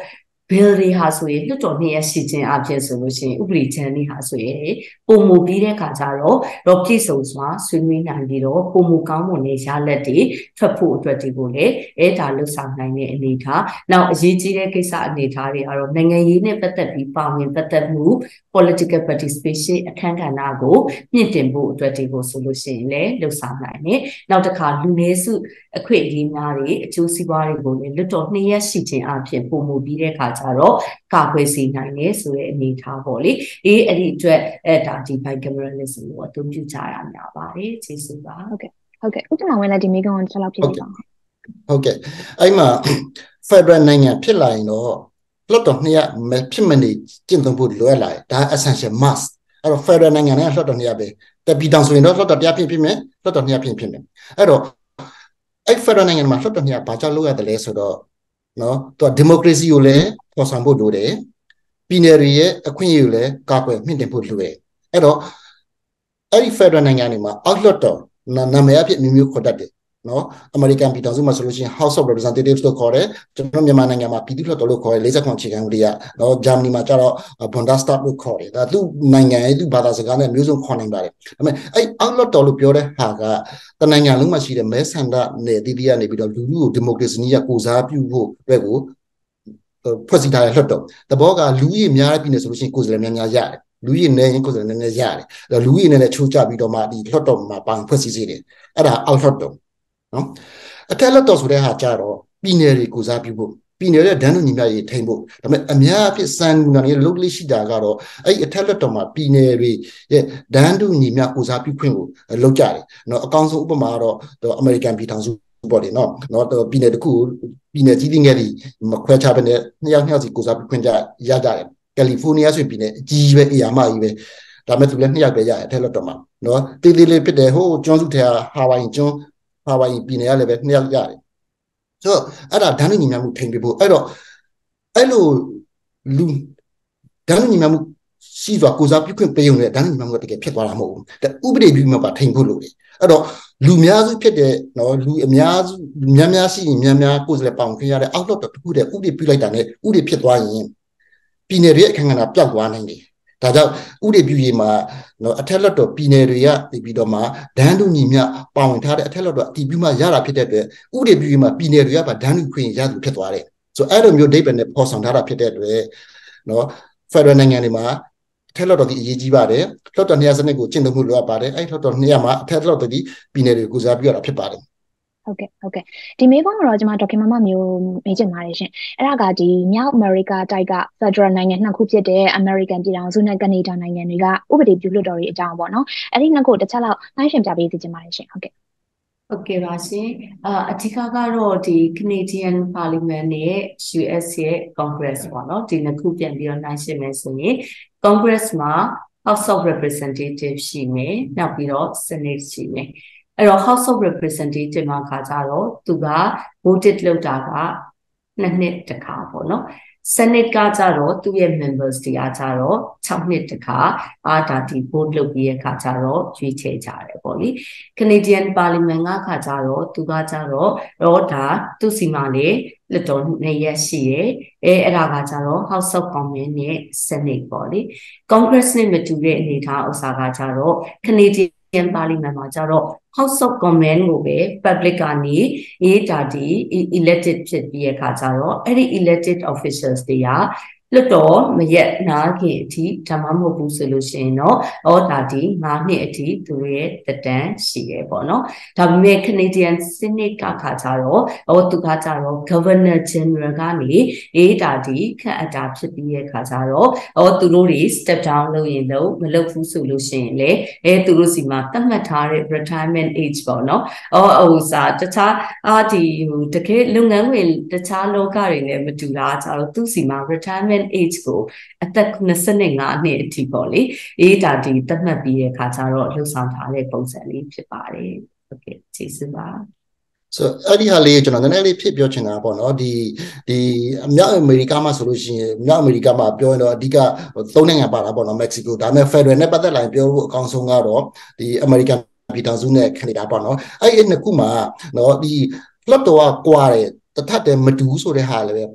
bill တွေဟာဆိုရင်လွှတ်တော်နှစ်ရက်ရှိခြင်းအဖြစ်ဆိုလို့ရှိရင်ဥပဒေချမ်းတွေဟာဆိုရင်ပုံမူပြီးတဲ့အခါကျတော့တော့ပြည့်စုံစွာဆွေးနွေးနိုင်ပြီးတော့ပုံမူကောင်းမွန်တဲ့ရလဒ်တွေထွက်ဖို့အတွက်ဒီကိုလေအဲဒါလှုပ်ဆောင်နိုင်တဲ့အနေအထားနောက်အရေးကြီးတဲ့ကိစ္စအနေအထားတွေကတော့နိုင်ငံရေးနဲ့ပတ်သက်ပြီးပါဝင်ပတ်သက်မှု political participation အခမ်းကဏ္ဍကိုမြင့်တင်ဖို့အတွက်ဒီကိုဆိုလို့ရှိရင်လည်းလှုပ်ဆောင်နိုင်တယ်နောက်တစ်ခါလူနည်းစုအခွင့်အရေးများတွေအကျိုးစီးပွားတွေကိုလည်းလွတ်တော်နှစ်ရက်ရှိခြင်းအဖြစ်ပုံမူပြီးတဲ့အခါကျတော့ကာကွယ်စေနိုင်တယ်ဆိုတဲ့အနေအထားပေါ့လေအေးအဲ့ဒီအတွက်အဲ့ဒါဒီ bicameralism ကိုအသုံးပြုကြရများပါတယ်ကျေးဇူးပါဟုတ်ကဲ့ဟုတ်ကဲ့ဥက္ကဋ္ဌဝင်လည်းဒီမိကုန်းကိုဆက်လောက်ဖြစ်နေပါဟုတ်ကဲ့အဲ့မှာ Federal နိုင်ငံဖြစ်လာရင်တော့လွတ်တော်နှစ်ရက်ဖြစ်မနေကျင့်သုံးဖို့လွယ်လာတယ်ဒါ essential must အဲ့တော့ Federal နိုင်ငံနဲ့လွတ်တော်နှစ်ရက်ပဲတပီတောင်ဆိုရင်တော့လွတ်တော်တရားဖြစ်ဖြစ်မယ်လွတ်တော်နှစ်ရက်ဖြစ်ဖြစ်မယ်အဲ့တော့အဲ့ Federal နိုင်ငံမှာလွတ်တော်နှစ်ရက်ဘာကြောင့်လုပ်ရတယ်လဲဆိုတော့နော်သူက democracy ကိုလည်းပေါ်ဆောင်ဖို့လိုတယ်ပြည်နယ်တွေရဲ့အခွင့်အရေးကိုလည်းကာကွယ်မြင့်တင်ဖို့လိုတယ်အဲ့တော့အဲ့ဒီ Federal နိုင်ငံတွေမှာအောက်လွှတ်တော်နာမည်အဖြစ်မျိုးမျိုးခေါ်တတ်တယ်နော်အမေရိကန်ပြည်ထောင်စုမှာဆိုလို့ရှိရင် House of Representatives လို့ခေါ်တယ်ကျွန်တော်မြန်မာနိုင်ငံမှာပြည်သူ့လွှတ်တော်လို့ခေါ်တယ်၄၇ခြေခံဥပဒေကနော်ဂျာမနီမှာကျတော့ Bundestag လို့ခေါ်တယ်ဒါသူ့နိုင်ငံရဲ့သူ့ဘာသာစကားနဲ့မျိုးစုံခေါ်နိုင်ပါတယ်ဒါပေမဲ့အဲ့အောက်လွှတ်တော်လို့ပြောတဲ့ဟာကတနိုင်ငံလုံးမှာရှိတဲ့မဲဆန္ဒနယ်တီးတီးကနေပြီးတော့လူလူကိုဒီမိုကရေစီနည်းကိုစားပြုဖို့အတွက်ကိုဖွဲ့စည်းထားတဲ့လွှတ်တော်တဘောကလူကြီးများတဲ့ပြည်နယ်ဆိုလို့ရှိရင်ကိုယ်စားလှယ်များများရတယ်လူကြီးနဲ့ရင်ကိုယ်စားလှယ်များများရတယ်လူကြီးနဲ့လည်းချိုးချပြီးတော့မှဒီလွှတ်တော်မှာပေါင်ဖွဲ့စည်းစေတယ်အဲ့ဒါအောက်လွှတ်တော်နော်အထက်လွှတ်တော်ဆိုတဲ့ဟာကြတော့ပြည်နယ်တွေကိုစားပြုဖို့ပြည်နယ်ရဲ့ဒန်းလူညီမရေးထိန်ဖို့ဒါပေမဲ့အများအပြည့်စံနာနေလုတ်လေးရှိတာကတော့အဲ့အထက်လွှတ်တော်မှာပြည်နယ်တွေရဲ့ဒန်းလူညီမကိုစားပြုခွင့်ကိုလုပ်ကြတယ်နော်အကောင်းဆုံးဥပမာကတော့အမေရိကန်ပြည်ထောင်စုပေါ့လေနော်နော်ပြည်နယ်တစ်ခုပြည်နယ်ကြီးကြီးငယ်ကြီးမခွဲခြားဘဲနဲ့နှစ်ယောက်နှစ်ယောက်စီကိုစားပြုခွင့်ကြရကြတယ်ကယ်လီဖိုးနီးယားဆိုပြည်နယ်အကြီးပဲအေယာမကြီးပဲဒါမဲ့သူလည်းနှစ်ယောက်ပဲရတယ်အထက်လွှတ်တော်မှာနော်တေးသေးလေးဖြစ်တယ်ဟိုကျွန်းစုထဲဟာဝိုင်ကျွန်းဟာဝိုင်ပြည်နယ်ကလည်းပဲနှစ်ယောက်ရတယ်ဆိုတော့အဲ့ဒါဒန်းလူညီမမှုထိန်ပြဖို့အဲ့တော့အဲ့လိုလူဒန်းလူညီမမှုရှိစွာကိုစားပြုခွင့်ပေးုံနဲ့ဒန်းလူညီမမှုတကယ်ဖြစ်သွားတာမဟုတ်ဘူးဒါဥပဒေပြုမှာပါထိန်ဖို့လို့လေအဲ့တော့လူများစုဖြစ်တဲ့နော်လူအများစုများများရှိရင်များများကိုယ်စားလှယ်ပေါင်ခွင့်ရတဲ့အောက်လွှတ်တော်တစ်ခုတည်းဥပဒေပြုလိုက်တာနဲ့ဥပဒေဖြစ်သွားရင်ပြည်နယ်ရဲ့အခမ်းအနားပျောက်သွားနိုင်တယ်ဒါကြောင့်ဥပဒေပြုရေးမှာနော်အထက်လွှတ်တော်ပြည်နယ်တွေကတည်ပြီးတော့မှဒန်းလူညီမျှပါဝင်ထားတဲ့အထက်လွှတ်တော်အတည်ပြုမှရတာဖြစ်တဲ့အတွက်ဥပဒေပြုရေးမှာပြည်နယ်တွေကပါဒန်းလူခွင့်ရသူဖြစ်သွားတယ်ဆိုအဲ့လိုမျိုးဒိဗယ်နဲ့ပေါ်ဆောင်ထားတာဖြစ်တဲ့အတွက်နော်ဖက်ဒရယ်နိုင်ငံတွေမှာအထက်လွှတ်တော်ကြီးအရေးကြီးပါတယ်လွှတ်တော်နေရာစနစ်ကိုကျင့်သုံးမှုလိုအပ်ပါတယ်အဲ့လွှတ်တော်နေရာမှာအထက်လွှတ်တော်ကြီးပြည်နယ်တွေကိုစားပြုရတာဖြစ်ပါတယ်ဟုတ်ကဲ့ဟုတ်ကဲ့ဒီမေးခွန်းကတော့ကျွန်မဒေါက်ခင်မမမျိုးမေးချင်ပါတယ်ရှင်အဲ့ဒါကဒီမြောက်အမေရိကတိုက်က Federal နိုင်ငံနှစ်ခုဖြစ်တဲ့ American ပြည်ထောင်စုနဲ့ Canada နိုင်ငံတွေကဥပဒေပြုလွှတ်တော်တွေအကြောင်းပေါ့နော်အဲ့ဒီနှစ်ခုတစ်ချက်လောက်နှိုင်းယှဉ်ပြပေးသိချင်ပါတယ်ရှင်ဟုတ်ကဲ့ဟုတ်ကဲ့ပါရှင်အာအဓိကကတော့ဒီ Canadian Parliament နဲ့ U S ရဲ့ Congress ပေါ့နော်ဒီနှစ်ခုပြန်ပြီးတော့နှိုင်းယှဉ်မယ်ဆိုရင် Congress မှာ House of Representatives ရှိမယ်နောက်ပြီးတော့ Senate ရှိမယ်အဲ့တော့ House of Representatives မှာခါကြတော့သူက voted လုပ်တာကနှစ်နှစ်တခါပေါ့နော် Senate ကကြတော့သူ့ရဲ့ members တွေကကြတော့၆နှစ်တခါအာဒါဒီ vote လုပ်ပြီးရခါကြတော့ရွေးချယ်ကြတယ်ပေါ့လေ Canadian Parliament ကခါကြတော့သူကကြတော့တော့ဒါသူ့စီမှာလေလက်တော်နေရရှိရဲအဲအဲ့ဒါကကြတော့ House of Commons နဲ့ Senate ပေါ့လေ Congress နဲ့မတူတဲ့အနေအထားဥစ္စာကကြတော့ Canadian Parliament မှာကြတော့ House of Commons ကိုပဲ public ကနေအေးဒါဒီ elected ဖြစ်ပြီးရခါကြတော့အဲ့ဒီ elected officials တွေကလွတ်တော်မရက်နာခင်အထိဒါမှမဟုတ်ဘူးဆိုလို့ရှိရင်တော့ဩဒါဒီ၅နှစ်အထိသူရဲ့တက်တန်းရှိရပေါ့နော်ဒါပေမဲ့ Canadian Senate ကခါကြတော့ဩသူကကြတော့ Governor General ကနေအေးဒါဒီခန့်အပ်တာဖြစ်ပြီးရခါကြတော့ဩသူတို့တွေ step down လုပ်ရင်လို့မလုပ်ဘူးဆိုလို့ရှိရင်လေအဲသူတို့စီမှာသတ်မှတ်ထားတဲ့ retirement age ပေါ့နော်ဩဟိုစားတခြားအာဒီဟိုတကယ်လုပ်ငန်းဝင်တခြားလောကတွေနဲ့မတူတာကြတော့သူစီမှာ retirement age ကိုအသက်၂၅နှစ်အထိပေါ့လေအေးဒါဒီသတ်မှတ်ပြီးတဲ့အခါကျတော့လှုပ်ဆောင်ထားတဲ့ပုံစံလေးဖြစ်ပါတယ်ဟုတ်ကဲ့ကျေးဇူးပါဆိုအဲ့ဒီဟာလေးကျွန်တော်နည်းနည်းလေးဖြစ်ပြောချင်တာပေါ့နော်ဒီဒီမြောက်အမေရိကမှာဆိုလို့ရှိရင်မြောက်အမေရိကမှာပြောရင်တော့အဓိကသုံးနိုင်ငံပါတာပေါ့နော်မက္ကဆီကိုဒါပေမဲ့ Federal နဲ့ပတ်သက်လာရင်ပြောဖို့အကောင်းဆုံးကတော့ဒီအမေရိကန်ပြည်ထောင်စုနဲ့ကနေဒါပေါ့နော်အဲ့ဒီနှစ်ခုမှာနော်ဒီလွှတ်တော်ကကွာတယ်တထက်တယ်မတူဆိုတဲ့ဟာလည်းပဲ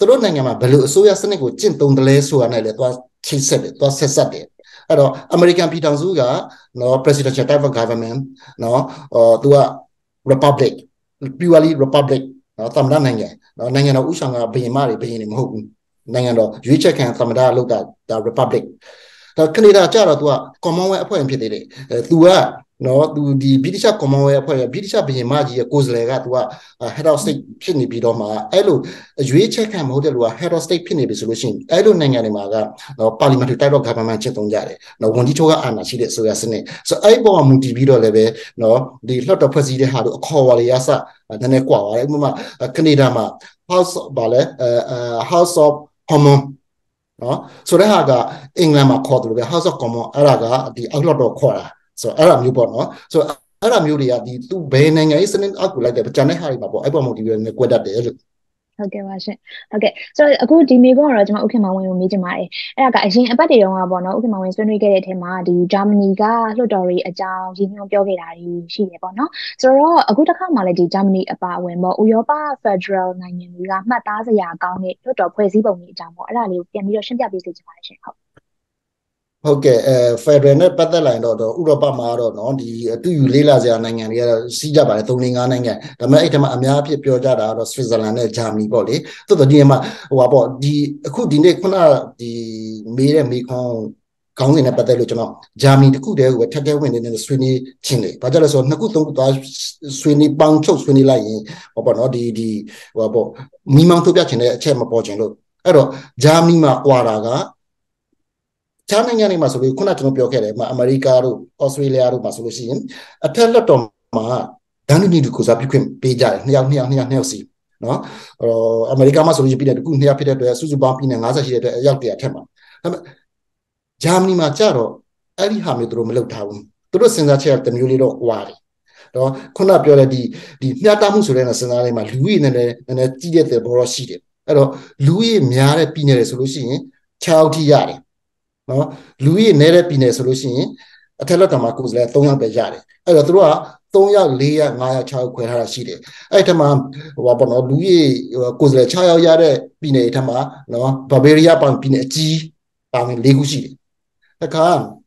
သူတို့နိုင်ငံမှာဘယ်လိုအစိုးရစနစ်ကိုကျင့်သုံးတယ်လဲဆိုတာနဲ့လည်းသွားချိတ်ဆက်တယ်သွားဆက်ဆက်တယ်အဲ့တော့ American ပြည်ထောင်စုကနော် presidential type of government နော်အော်သူက republic purely republic နော်သမ္မတနိုင်ငံနော်နိုင်ငံတော်ဥဆောင်ကဘယင်မတွေဘယင်တွေမဟုတ်ဘူးနိုင်ငံတော်ရွေးချယ်ခံသမ္မတလောက်တာဒါ republic ဒါကနေဒါကြတော့သူက Commonwealth အဖွဲ့ဖြစ်သေးတယ်အဲသူကနော်သူဒီဗြိတိရှ် Commonwealth အဖွဲ့ရဲ့ဗြိတိရှ်ဘယင်မကြီးရဲ့ကိုယ်စားလှယ်ကသူက head of state ဖြစ်နေပြီးတော့မှအဲ့လိုရွေးချယ်ခံမဟုတ်တဲ့လူက head of state ဖြစ်နေပြီဆိုလို့ရှိရင်အဲ့လိုနိုင်ငံတွေမှာကနော် parliamentary type of government ကျင့်သုံးကြတယ်နော်ဝန်ကြီးချုပ်ကအာဏာရှိတဲ့ဆိုရစနစ်ဆိုအဲ့ပေါ်မှာမူတည်ပြီးတော့လည်းပဲနော်ဒီလွှတ်တော်ဖွဲ့စည်းတဲ့ဟာတို့အခေါ်အဝေါ်တွေအစနည်းနည်းကွာပါတယ်ဥပမာကနေဒါမှာ house ဘာလဲအဲ house of common နော်ဆိုတဲ့ဟာကအင်္ဂလန်မှာခေါ်တယ်လို့ပဲ house of common အဲ့ဒါကဒီအောက်လွှတ်တော်ခေါ်တာဆိုအဲ့ဒါမျိုးပေါ့နော်ဆိုအဲ့ဒါမျိုးတွေကဒီသူဘယ်နိုင်ငံရေးစနစ်အောက်ကိုလိုက်တယ်ကြံတဲ့ဟာတွေမှာပေါ့အဲ့ပေါ်မှာဒီလိုနဲ့ကွက်တတ်တယ်လို့ဟုတ်ကဲ့ပါရှင်ဟုတ်ကဲ့ဆိုတော့အခုဒီမေကတော့ကျွန်မဥက္ကမောင်ဝင်းကိုမေးချင်ပါတယ်အဲ့ဒါကအရင်အပတ်တွေတုန်းကပေါ့နော်ဥက္ကမောင်ဝင်းဆွေးနွေးခဲ့တဲ့အထက်မှာဒီဂျာမနီကလွှတ်တော်တွေအကြောင်းရည်ညွှန်းပြောခဲ့တာတွေရှိတယ်ပေါ့နော်ဆိုတော့အခုတစ်ခါမှလည်းဒီဂျာမနီအပါအဝင်ပေါ့ဥရောပဖက်ဒရယ်နိုင်ငံတွေကမှတ်သားစရာကောင်းတဲ့လွှတ်တော်ဖွဲ့စည်းပုံတွေအကြောင်းပေါ့အဲ့ဒါလေးကိုပြန်ပြီးတော့ရှင်းပြပေးစေချင်ပါတယ်ရှင်ဟုတ်ဟုတ်ကဲ့အဲ Federal နဲ့ပတ်သက်လာရင်တော့ဥရောပမှာတော့เนาะဒီအတူယူလေးလာစရာနိုင်ငံတွေကတော့စီးကြပါတယ်သုံးလေးငါးနိုင်ငံဒါပေမဲ့အဲ့ထက်မှအများအဖြစ်ပြောကြတာကတော့ Switzerland နဲ့ Germany ပေါ့လေတော်တော်ဒီမှာဟိုပါပေါ့ဒီအခုဒီနေ့ခုနဒီမေးတဲ့မေးခွန်းခေါင်းစဉ်နဲ့ပတ်သက်လို့ကျွန်တော်ဂျာမနီတခုတည်းကိုပဲထက်ထဲဝင်နေတဲ့ဆွေးနွေးခြင်းတွေဘာကြလဲဆိုတော့နှစ်ခုသုံးခုသွားဆွေးနွေးပေါင်းချုပ်ဆွေးနွေးလိုက်ရင်ဟောပေါ့နော်ဒီဒီဟိုပါပေါ့မိမောင်းထုတ်ပြခြင်းတဲ့အချက်မပေါ်ခြင်းလို့အဲ့တော့ဂျာမနီမှာကွာတာကခြားနိုင်ငံတွေမှာဆိုလို့ခုနကျွန်တော်ပြောခဲ့တယ်အမေရိကတို့ဩစတြေးလျတို့မှာဆိုလို့ရှိရင်အထက်လက်တော်မှာဒန်းနီတူကိုစားပြခွင့်ပေးကြတယ်နှစ်ယောက်နှစ်ယောက်နှစ်ယောက်နှစ်ယောက်စီနော်အော်အမေရိကမှာဆိုလို့ပြည်နယ်တခုနှစ်ယောက်ဖြစ်တဲ့အတွက်စုစုပေါင်းပြည်နယ်၅၀ရှိတဲ့အတွက်အယောက်တရာထက်မှာဒါပေမဲ့ဂျာမနီမှာကြတော့အဲ့ဒီဟာမျိုးသူတို့မလုပ်ထားဘူးသူတို့စဉ်းစားချက်ကတမျိုးလေးတော့ဝါတယ်တော့ခုနပြောတဲ့ဒီဒီမျှတမှုဆိုတဲ့စဉ်းစားလေးမှာလူကြီးနည်းနည်းနည်းနည်းကြီးတဲ့ဘောတော့ရှိတယ်အဲ့တော့လူကြီးများတဲ့ပြည်နယ်တွေဆိုလို့ရှိရင်ခြောက်ထိရတယ်နော်လူကြီးနေတဲ့ပြည်နယ်ဆိုလို့ရှိရင်အထက်လက်တော်မှာကိုယ်စားလှယ်၃ယောက်ပဲရတယ်အဲ့တော့သူတို့က၃ယောက်၄ယောက်၅ယောက်၆ယောက်ခွဲထားတာရှိတယ်အဲ့ထက်မှာဟိုပေါ့နော်လူကြီးကိုယ်စားလှယ်၆ယောက်ရတဲ့ပြည်နယ်ထက်မှာနော်ဘာဗေးရီးယားပန်ပြည်နယ်အကြီးပါဝင်၄ခုရှိတယ်တခါ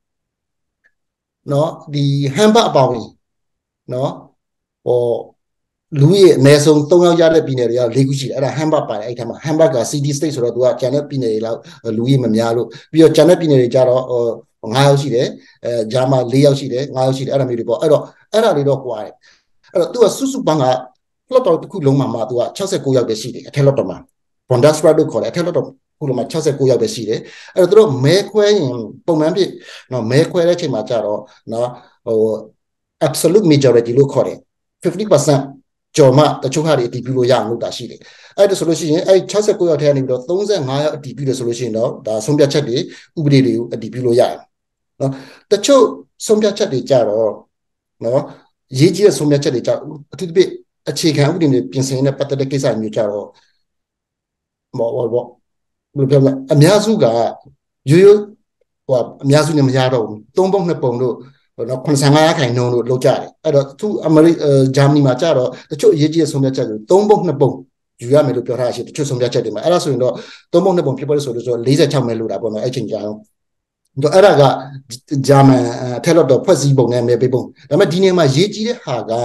နော်ဒီဟမ်ဘတ်အပါဝင်နော်ဟိုလူကြီးအနည်းဆုံး၃ယောက်ရတဲ့ပြည်နယ်တွေက၄ခုရှိတယ်အဲ့ဒါဟမ်ဘတ်ပါတယ်အဲ့ထက်မှာဟမ်ဘတ်က city state ဆိုတော့သူကကျန်တဲ့ပြည်နယ်တွေလောက်လူကြီးမများလို့ပြီးတော့ကျန်တဲ့ပြည်နယ်တွေကြတော့ဟို၅ယောက်ရှိတယ်အဲဂျာမာ၄ယောက်ရှိတယ်၅ယောက်ရှိတယ်အဲ့ဒါမျိုးတွေပေါ့အဲ့တော့အဲ့ဒါတွေတော့ကွာတယ်အဲ့တော့သူကစုစုပေါင်းကဖလော့တော်တစ်ခုလုံးမှာမှသူက၆၉ယောက်ပဲရှိတယ်အထက်လော့တော်မှာ Bundesrat လို့ခေါ်တယ်အထက်လော့တော်ခုလုံးမှာ၆၉ယောက်ပဲရှိတယ်အဲ့တော့သူတို့မဲခွဲရင်ပုံမှန်ဖြစ်နော်မဲခွဲတဲ့အချိန်မှာကြတော့နော်ဟို absolute majority လို့ခေါ်တယ်fifty percent ကျော်မှတချို့ဟာတွေအတည်ပြုလို့ရအောင်လုပ်တာရှိတယ်အဲ့ဒါဆိုလို့ရှိရင်အဲ့၆၉ယောက်ထဲကနေပြီးတော့၃၅ယောက်အတည်ပြုတယ်ဆိုလို့ရှိရင်တော့ဒါဆုံးဖြတ်ချက်တွေဥပဒေတွေကိုအတည်ပြုလို့ရတယ်နော်တချို့ဆုံးဖြတ်ချက်တွေကြတော့နော်ရေးကြီးတဲ့ဆုံးဖြတ်ချက်တွေကြအထူးသဖြင့်အခြေခံဥပဒေတွေပြင်ဆင်နေတဲ့ပတ်သက်တဲ့ကိစ္စမျိုးကြတော့ဘောဘောဘောဘယ်လိုပြောမလဲအများစုကရိုးရိုးဟိုအများစုနဲ့မရတော့ဘူးသုံးပုံနှစ်ပုံတို့နော်ခုနစ်ဆယ့်ငါးရာခိုင်နှုန်းတို့လောက်ကြတယ်အဲ့တော့သူအမေရိဂျာမနီမှာကြတော့တချို့အရေးကြီးတဲ့ဆုံးဖြတ်ချက်တွေသုံးပုံနှစ်ပုံယူရမယ်လို့ပြောထားရှိတချို့ဆုံးဖြတ်ချက်တွေမှာအဲ့ဒါဆိုရင်တော့သုံးပုံနှစ်ပုံဖြစ်ပေါ်လို့ဆိုတော့၄၆မဲလို့တာပေါ့နော်အဲ့ချိန်ကြာတော့တော့အဲ့ဒါကဂျာမန်ထက်လော့တော့ဖွဲ့စည်းပုံနဲ့မဲပေးပုံဒါပေမဲ့ဒီနေ့မှာရေးကြီးတဲ့ဟာက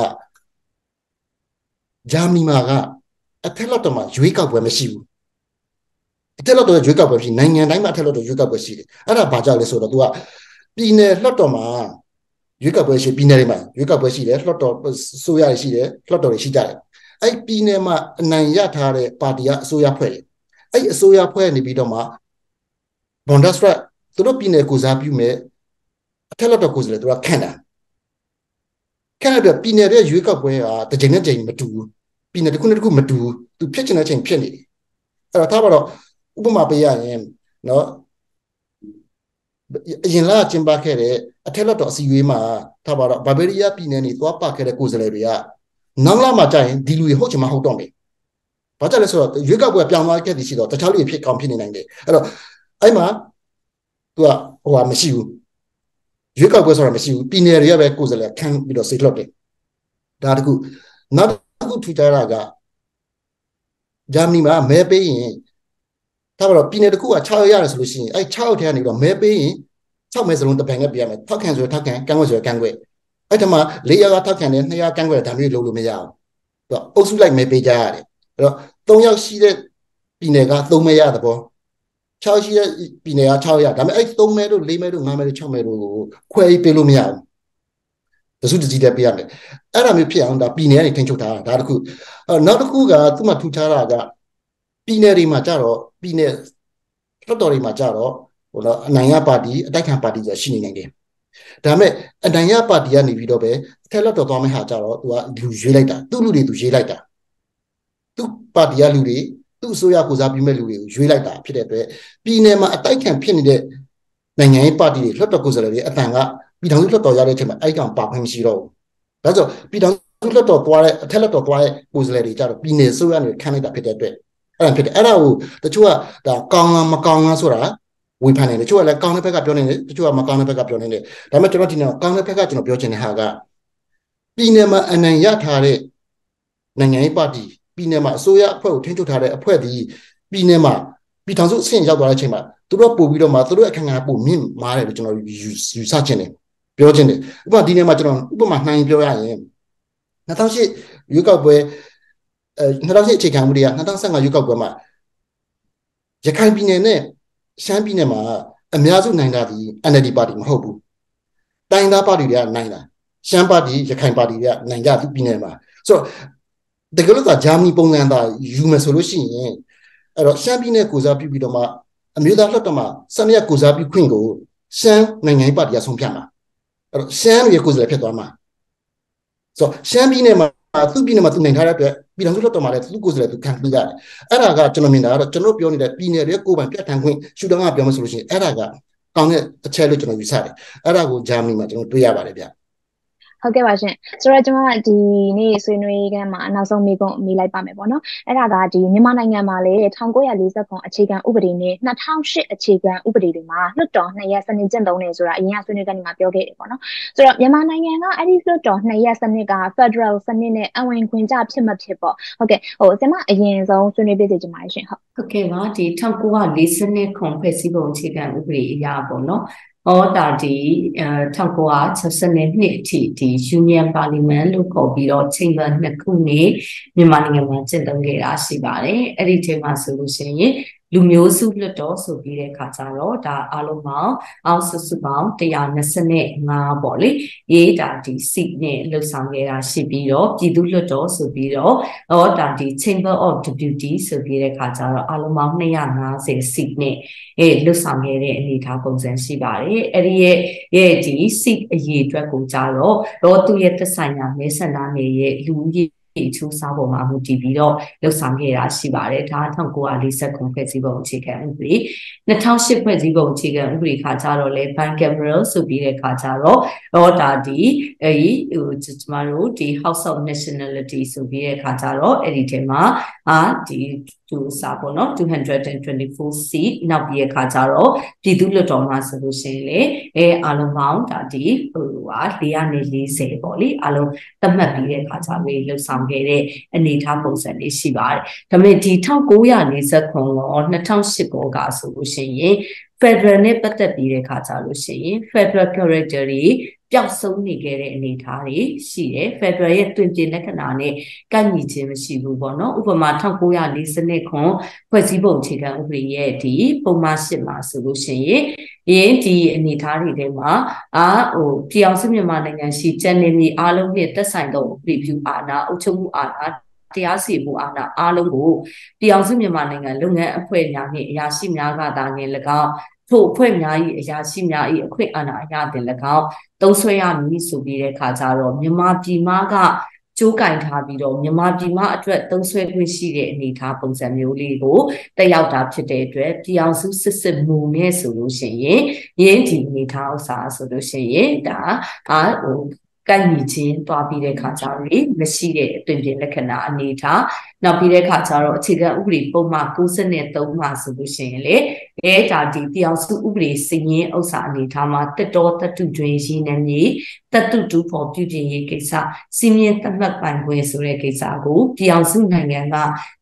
ဂျာမနီမှာကအထက်လော့တော့မှာရွေးကောက်ပွဲမရှိဘူးအထက်လော့တော့ရွေးကောက်ပွဲရှိနိုင်ငံတိုင်းမှာအထက်လော့တော့ရွေးကောက်ပွဲရှိတယ်အဲ့ဒါဘာကြောင့်လဲဆိုတော့ तू ကပြည်နယ်လွှတ်တော်မှာရွေးကောက်ပွဲရှိပြည်နယ်တွေမှာရွေးကောက်ပွဲရှိတယ်လွှတ်တော်ဆိုရရှိတယ်လွှတ်တော်တွေရှိကြတယ်အဲ့ပြည်နယ်မှာအနိုင်ရထားတဲ့ပါတီကအစိုးရဖွဲ့တယ်အဲ့အစိုးရဖွဲ့နေပြီးတော့မှ Bundesrat သူတို့ပြည်နယ်ကိုစားပြုမဲ့အထက်လွှတ်တော်ကိုစားလှယ်သူကခန့်တာခန့်တဲ့ပြည်နယ်ရဲ့ရွေးကောက်ပွဲကတစ်ချိန်နဲ့တစ်ချိန်မတူဘူးပြည်နယ်တစ်ခုနဲ့တစ်ခုမတူဘူးသူဖြစ်ချင်တဲ့ချိန်ဖြစ်နေတယ်အဲ့တော့ထားပါတော့ဥပမာပေးရရင်နော်အရင်လာကျင်းပခဲ့တဲ့အထက်လွှတ်တော်အစည်းအဝေးမှာထားပါတော့ဘာဗေးရီးယားပြည်နယ်နေသွားပါခဲ့တဲ့ကိုယ်စားလှယ်တွေကနောက်လာမှကြာရင်ဒီလူတွေဟုတ်ချင်မှဟုတ်တော့မယ်ဘာကြောင့်လဲဆိုတော့ရွေးကောက်ပွဲပြောင်းသွားခဲ့သည်ရှိတော့တခြားလူတွေဖြစ်ကောင်းဖြစ်နေနိုင်တယ်အဲ့တော့အဲ့မှာသူကဟိုဟာမရှိဘူးရွေးကောက်ပွဲဆိုတာမရှိဘူးပြည်နယ်တွေကပဲကိုယ်စားလှယ်ခန့်ပြီးတော့စိတ်လွတ်တယ်ဒါတခုနောက်တစ်ခုထူးခြားတာကဂျာမနီမှာမဲပေးရင်ဒါပါတော့ပြည်နယ်တစ်ခုက၆ရောက်ရတယ်ဆိုလို့ရှိရင်အဲ၆ရောက်ထဲကနေတော့မဲပေးရင်၆မဲစလုံးတစ်ပြိုင်နဲ့ပြရမယ်ထောက်ခံဆိုထောက်ခံကန့်ကွက်ဆိုကန့်ကွက်အဲ့ဒါမှ၄ယောက်ကထောက်ခံတယ်၂ယောက်ကန့်ကွက်တယ်ဒါမျိုးလုပ်လို့မရအောင်သူကအုပ်စုလိုက်မဲပေးကြရတယ်အဲ့တော့၃ယောက်ရှိတဲ့ပြည်နယ်က၃မဲရတဲ့ပေါ့၆ရှိတဲ့ပြည်နယ်က၆ရဒါပေမဲ့အဲ့၃မဲတို့၄မဲတို့၅မဲတို့၆မဲတို့ကိုခွဲပေးလို့မရဘူးတစုတစည်းတည်းပေးရမယ်အဲ့ဒါမျိုးဖြစ်အောင်ဒါပြည်နယ်ကနေထိန်းချုပ်ထားတာဒါတစ်ခုနောက်တစ်ခုကသူ့မှာထူထားတာကပြည်နယ်တွေမှာကြတော့ပြည်နယ်လွှတ်တော်တွေမှာကြတော့ဟိုတော့အနိုင်ရပါတီအတိုက်ခံပါတီဆိုတာရှိနေနိုင်တယ်ဒါပေမဲ့အနိုင်ရပါတီကနေပြီးတော့ပဲအထက်လွှတ်တော်သွားမယ့်ဟာကြတော့သူကလူရွေးလိုက်တာသူ့လူတွေသူရွေးလိုက်တာသူ့ပါတီကလူတွေသူ့အစိုးရကိုစားပြုမဲ့လူတွေကိုရွေးလိုက်တာဖြစ်တဲ့အတွက်ပြည်နယ်မှာအတိုက်ခံဖြစ်နေတဲ့နိုင်ငံရေးပါတီတွေလွှတ်တော်ကိုယ်စားလှယ်တွေအတန်ကပြည်ထောင်စုလွှတ်တော်ရတဲ့အချိန်မှာအဲ့ကောင်ပါခွင့်မရှိတော့ဘူးဒါဆိုပြည်ထောင်စုလွှတ်တော်သွားတဲ့အထက်လွှတ်တော်သွားတဲ့ကိုယ်စားလှယ်တွေကြတော့ပြည်နယ်အစိုးရနေခန့်လိုက်တာဖြစ်တဲ့အတွက်အဲ့ဒါဖြစ်တယ်အဲ့ဒါကိုတချို့ကဒါကောင်းလားမကောင်းလားဆိုတာဝေဖန်နေတယ်တချို့ကလည်းကောင်းတဲ့ဘက်ကပြောနေတယ်တချို့ကမကောင်းတဲ့ဘက်ကပြောနေတယ်ဒါပေမဲ့ကျွန်တော်ဒီနေ့ကောင်းတဲ့ဘက်ကကျွန်တော်ပြောချင်တဲ့ဟာကပြည်နယ်မှာအနိုင်ရထားတဲ့နိုင်ငံရေးပါတီပြည်နယ်မှာအစိုးရအဖွဲ့ကိုထိန်းချုပ်ထားတဲ့အဖွဲ့ဒီပြည်နယ်မှာပြည်ထောင်စုအဆင့်ရောက်သွားတဲ့အချိန်မှာသူတို့ပို့ပြီးတော့မှသူတို့အခမ်းအနားပို့မြင့်မားတယ်လို့ကျွန်တော်ယူယူဆချင်တယ်ပြောချင်တယ်ဥပမာဒီနေ့မှာကျွန်တော်ဥပမာနှိုင်းပြောရရင်၂၀၀၈ရွေးကောက်ပွဲအဲ၂၀၀၈အခြေခံမှုတွေက၂၀၁၅ရွေးကောက်ပွဲမှာရခိုင်ပြည်နယ်နဲ့ရှမ်းပြည်နယ်မှာအများစုနိုင်တာဒီ N L D ပါတီမဟုတ်ဘူးတိုင်းသားပါတီတွေကနိုင်တာရှမ်းပါတီရခိုင်ပါတီတွေကနိုင်ကြသူပြည်နယ်မှာဆိုတော့တကယ်လို့သာဂျာမနီပုံစံသာယူမယ်ဆိုလို့ရှိရင်အဲ့တော့ရှမ်းပြည်နယ်ကိုစားပြုပြီးတော့မှအမျိုးသားလွှတ်တော်မှာစနစ်ကိုစားပြုခွင့်ကိုရှမ်းနိုင်ငံရေးပါတီကဆုံးဖြတ်မှာအဲ့တော့ရှမ်းရဲ့ကိုစားလှယ်ဖြစ်သွားမှာဆိုတော့ရှမ်းပြည်နယ်မှာသူ့ပြည်နယ်မှာသူနိုင်ထားတဲ့အတွက်ပြည်ထောင်စုလွှတ်တော်မှာလည်းသူ့ကိုယ်စားလှယ်သူခံပြီးရတယ်အဲ့ဒါကကျွန်တော်မြင်တာကတော့ကျွန်တော်ပြောနေတဲ့ပြည်နယ်တွေကိုယ်ပိုင်ပြဋ္ဌာန်းခွင့်ရှုထောင့်ကပြောမှဆိုလို့ရှိရင်အဲ့ဒါကကောင်းတဲ့အချက်လို့ကျွန်တော်ယူဆတယ်အဲ့ဒါကိုဂျာမနီမှာကျွန်တော်တွေ့ရပါတယ်ဗျဟုတ်ကဲ့ပါရှင်ဆိုတော့ကျွန်မဒီနေ့ဆွေးနွေးခန်းမှာနောက်ဆုံးမေးခွန်းမေးလိုက်ပါမယ်ပေါ့နော်အဲ့ဒါကဒီမြန်မာနိုင်ငံမှာလေ၁၉၄၇အခြေခံဥပဒေနဲ့၂၀၀၈အခြေခံဥပဒေတွေမှာလွှတ်တော်နှစ်ရပ်စနစ်ကျင့်သုံးနေဆိုတာအရင်ကဆွေးနွေးခန်းဒီမှာပြောခဲ့တယ်ပေါ့နော်ဆိုတော့မြန်မာနိုင်ငံကအဲ့ဒီလွှတ်တော်နှစ်ရပ်စနစ်က Federal စနစ်နဲ့အဝင်ခွင့်ကြဖြစ်မဖြစ်ပေါ့ဟုတ်ကဲ့ဟိုကျွန်မအရင်ဆုံးဆွေးနွေးပေးစီချင်ပါတယ်ရှင်ဟုတ်ဟုတ်ကဲ့ပါဒီ၁၉၄၂ဖွဲ့စည်းပုံအခြေခံဥပဒေအရပေါ့နော်ဟောတာဒီအဲ၁၉၆၂အထိဒီ Union Parliament လို့ခေါ်ပြီးတော့ Chamber နှစ်ခုနဲ့မြန်မာနိုင်ငံမှာကျင့်သုံးခဲ့တာရှိပါတယ်အဲ့ဒီချိန်မှာဆိုလို့ရှိရင်လူမျိုးစုလွှတ်တော်ဆိုပြီးတဲ့ခါကျတော့ဒါအားလုံးပေါင်းအောင်စုစုပေါင်း၁၂၅ပေါ့လေရေးဒါဒီ seat နဲ့လှုပ်ဆောင်ခဲ့တာရှိပြီးတော့ပြည်သူ့လွှတ်တော်ဆိုပြီးတော့ဟောဒါဒီ Chamber of Deputy ဆိုပြီးတဲ့ခါကျတော့အားလုံးပေါင်း၂၅၀ seat နဲ့အဲလှုပ်ဆောင်ခဲ့တဲ့အနေအထားပုံစံရှိပါတယ်အဲ့ဒီရဲ့ရဲ့ဒီ seat အရေးအတွက်ကိုကြတော့တော့သူ့ရဲ့သက်ဆိုင်ရာမဲဆန္ဒနယ်ရဲ့လူကြီးအချိုးစားပေါ်မှာမူတည်ပြီးတော့လှုပ်ဆောင်ခဲ့တာရှိပါတယ်ဒါ၁၉၄၇ဖွဲ့စည်းပုံအခြေခံဥပဒေ၂၀၀၈ဖွဲ့စည်းပုံအခြေခံဥပဒေခါကြတော့လေ bicameral ဆိုပြီးတဲ့ခါကြတော့တော့ဒါဒီအဲဒီဟိုကျမတို့ဒီ House of Nationality ဆိုပြီးတဲ့ခါကြတော့အဲ့ဒီထဲမှာအာဒီသူစားပေါ့နော်two hundred twenty-four seat နောက်ပြီးတဲ့ခါကြတော့ပြည်သူ့လွှတ်တော်မှာဆိုလို့ရှိရင်လေအဲအားလုံးပေါင်းဒါဒီဟိုဟာ၄၄၀ပေါ့လေအားလုံးသတ်မှတ်ပြီးတဲ့ခါကြပြီးလှုပ်ဆောင်ခဲ့တဲ့အနေအထားပုံစံလေးရှိပါတယ်ဒါပေမဲ့ဒီ၁၉၄၇ရော၂၀၀၈ဘောကဆိုလို့ရှိရင် Federal နဲ့ပတ်သက်ပြီးတဲ့ခါကြလို့ရှိရင် Federal Character တွေပျောက်ဆုံးနေခဲ့တဲ့အနေအထားတွေရှိတယ် Federal ရဲ့တွင်ပြင်လက္ခဏာနဲ့ကိုက်ညီခြင်းမရှိဘူးပေါ့နော်ဥပမာ၁၉၄၇ဖွဲ့စည်းပုံအခြေခံဥပဒေရဲ့ဒီပုံမှန်၈မှာဆိုလို့ရှိရင်ရင်းဒီအနေအထားတွေထဲမှာအာဟိုပြည်အောင်စုမြန်မာနိုင်ငံရှိကျန်နေမီအားလုံးနဲ့သက်ဆိုင်သောဥပဒေပြုအာဏာအုပ်ချုပ်မှုအာဏာတရားစီရင်မှုအာဏာအားလုံးကိုပြည်အောင်စုမြန်မာနိုင်ငံလုပ်ငန်းအဖွဲ့များနှင့်အရာရှိများကသာငယ်၎င်းထို့အဖွဲ့များ၏အရာရှိများ၏အခွင့်အာဏာအရတင်၎င်းသုံးဆွဲရမည်ဆိုပြီးတဲ့ခါကျတော့မြန်မာပြည်မှကကျိုးကင်ထားပြီးတော့မြန်မာပြည်မှအတွက်သုံးဆွဲခွင့်ရှိတဲ့အနေအထားပုံစံမျိုးလေးကိုတက်ရောက်တာဖြစ်တဲ့အတွက်ပြည်အောင်စုစစ်စစ်မူနဲ့ဆိုလို့ရှိရင်ရင်းဒီအနေအထားဥစ္စာဆိုလို့ရှိရင်ဒါအာဟိုကိုက်ညီခြင်းတွားပြီးတဲ့ခါကျတော့မရှိတဲ့အသွင်ပြင်လက္ခဏာအနေထားနောက်ပြီးတဲ့ခါကျတော့အခြေခံဥပဒေပုံမှန်၉၃မှာဆိုလို့ရှိရင်လေအဲဒါဒီပြည်အောင်စုဥပဒေစည်ရင်းဥစ္စာအနေထားမှာတက်တော်တတုတွင်ရင်းနှမြေတတုတူဖို့ပြုပြင်ရေးကိစ္စစီမင်းသတ်မှတ်ပိုင်ခွင့်ဆိုတဲ့ကိစ္စကိုပြည်အောင်စုနိုင်ငံက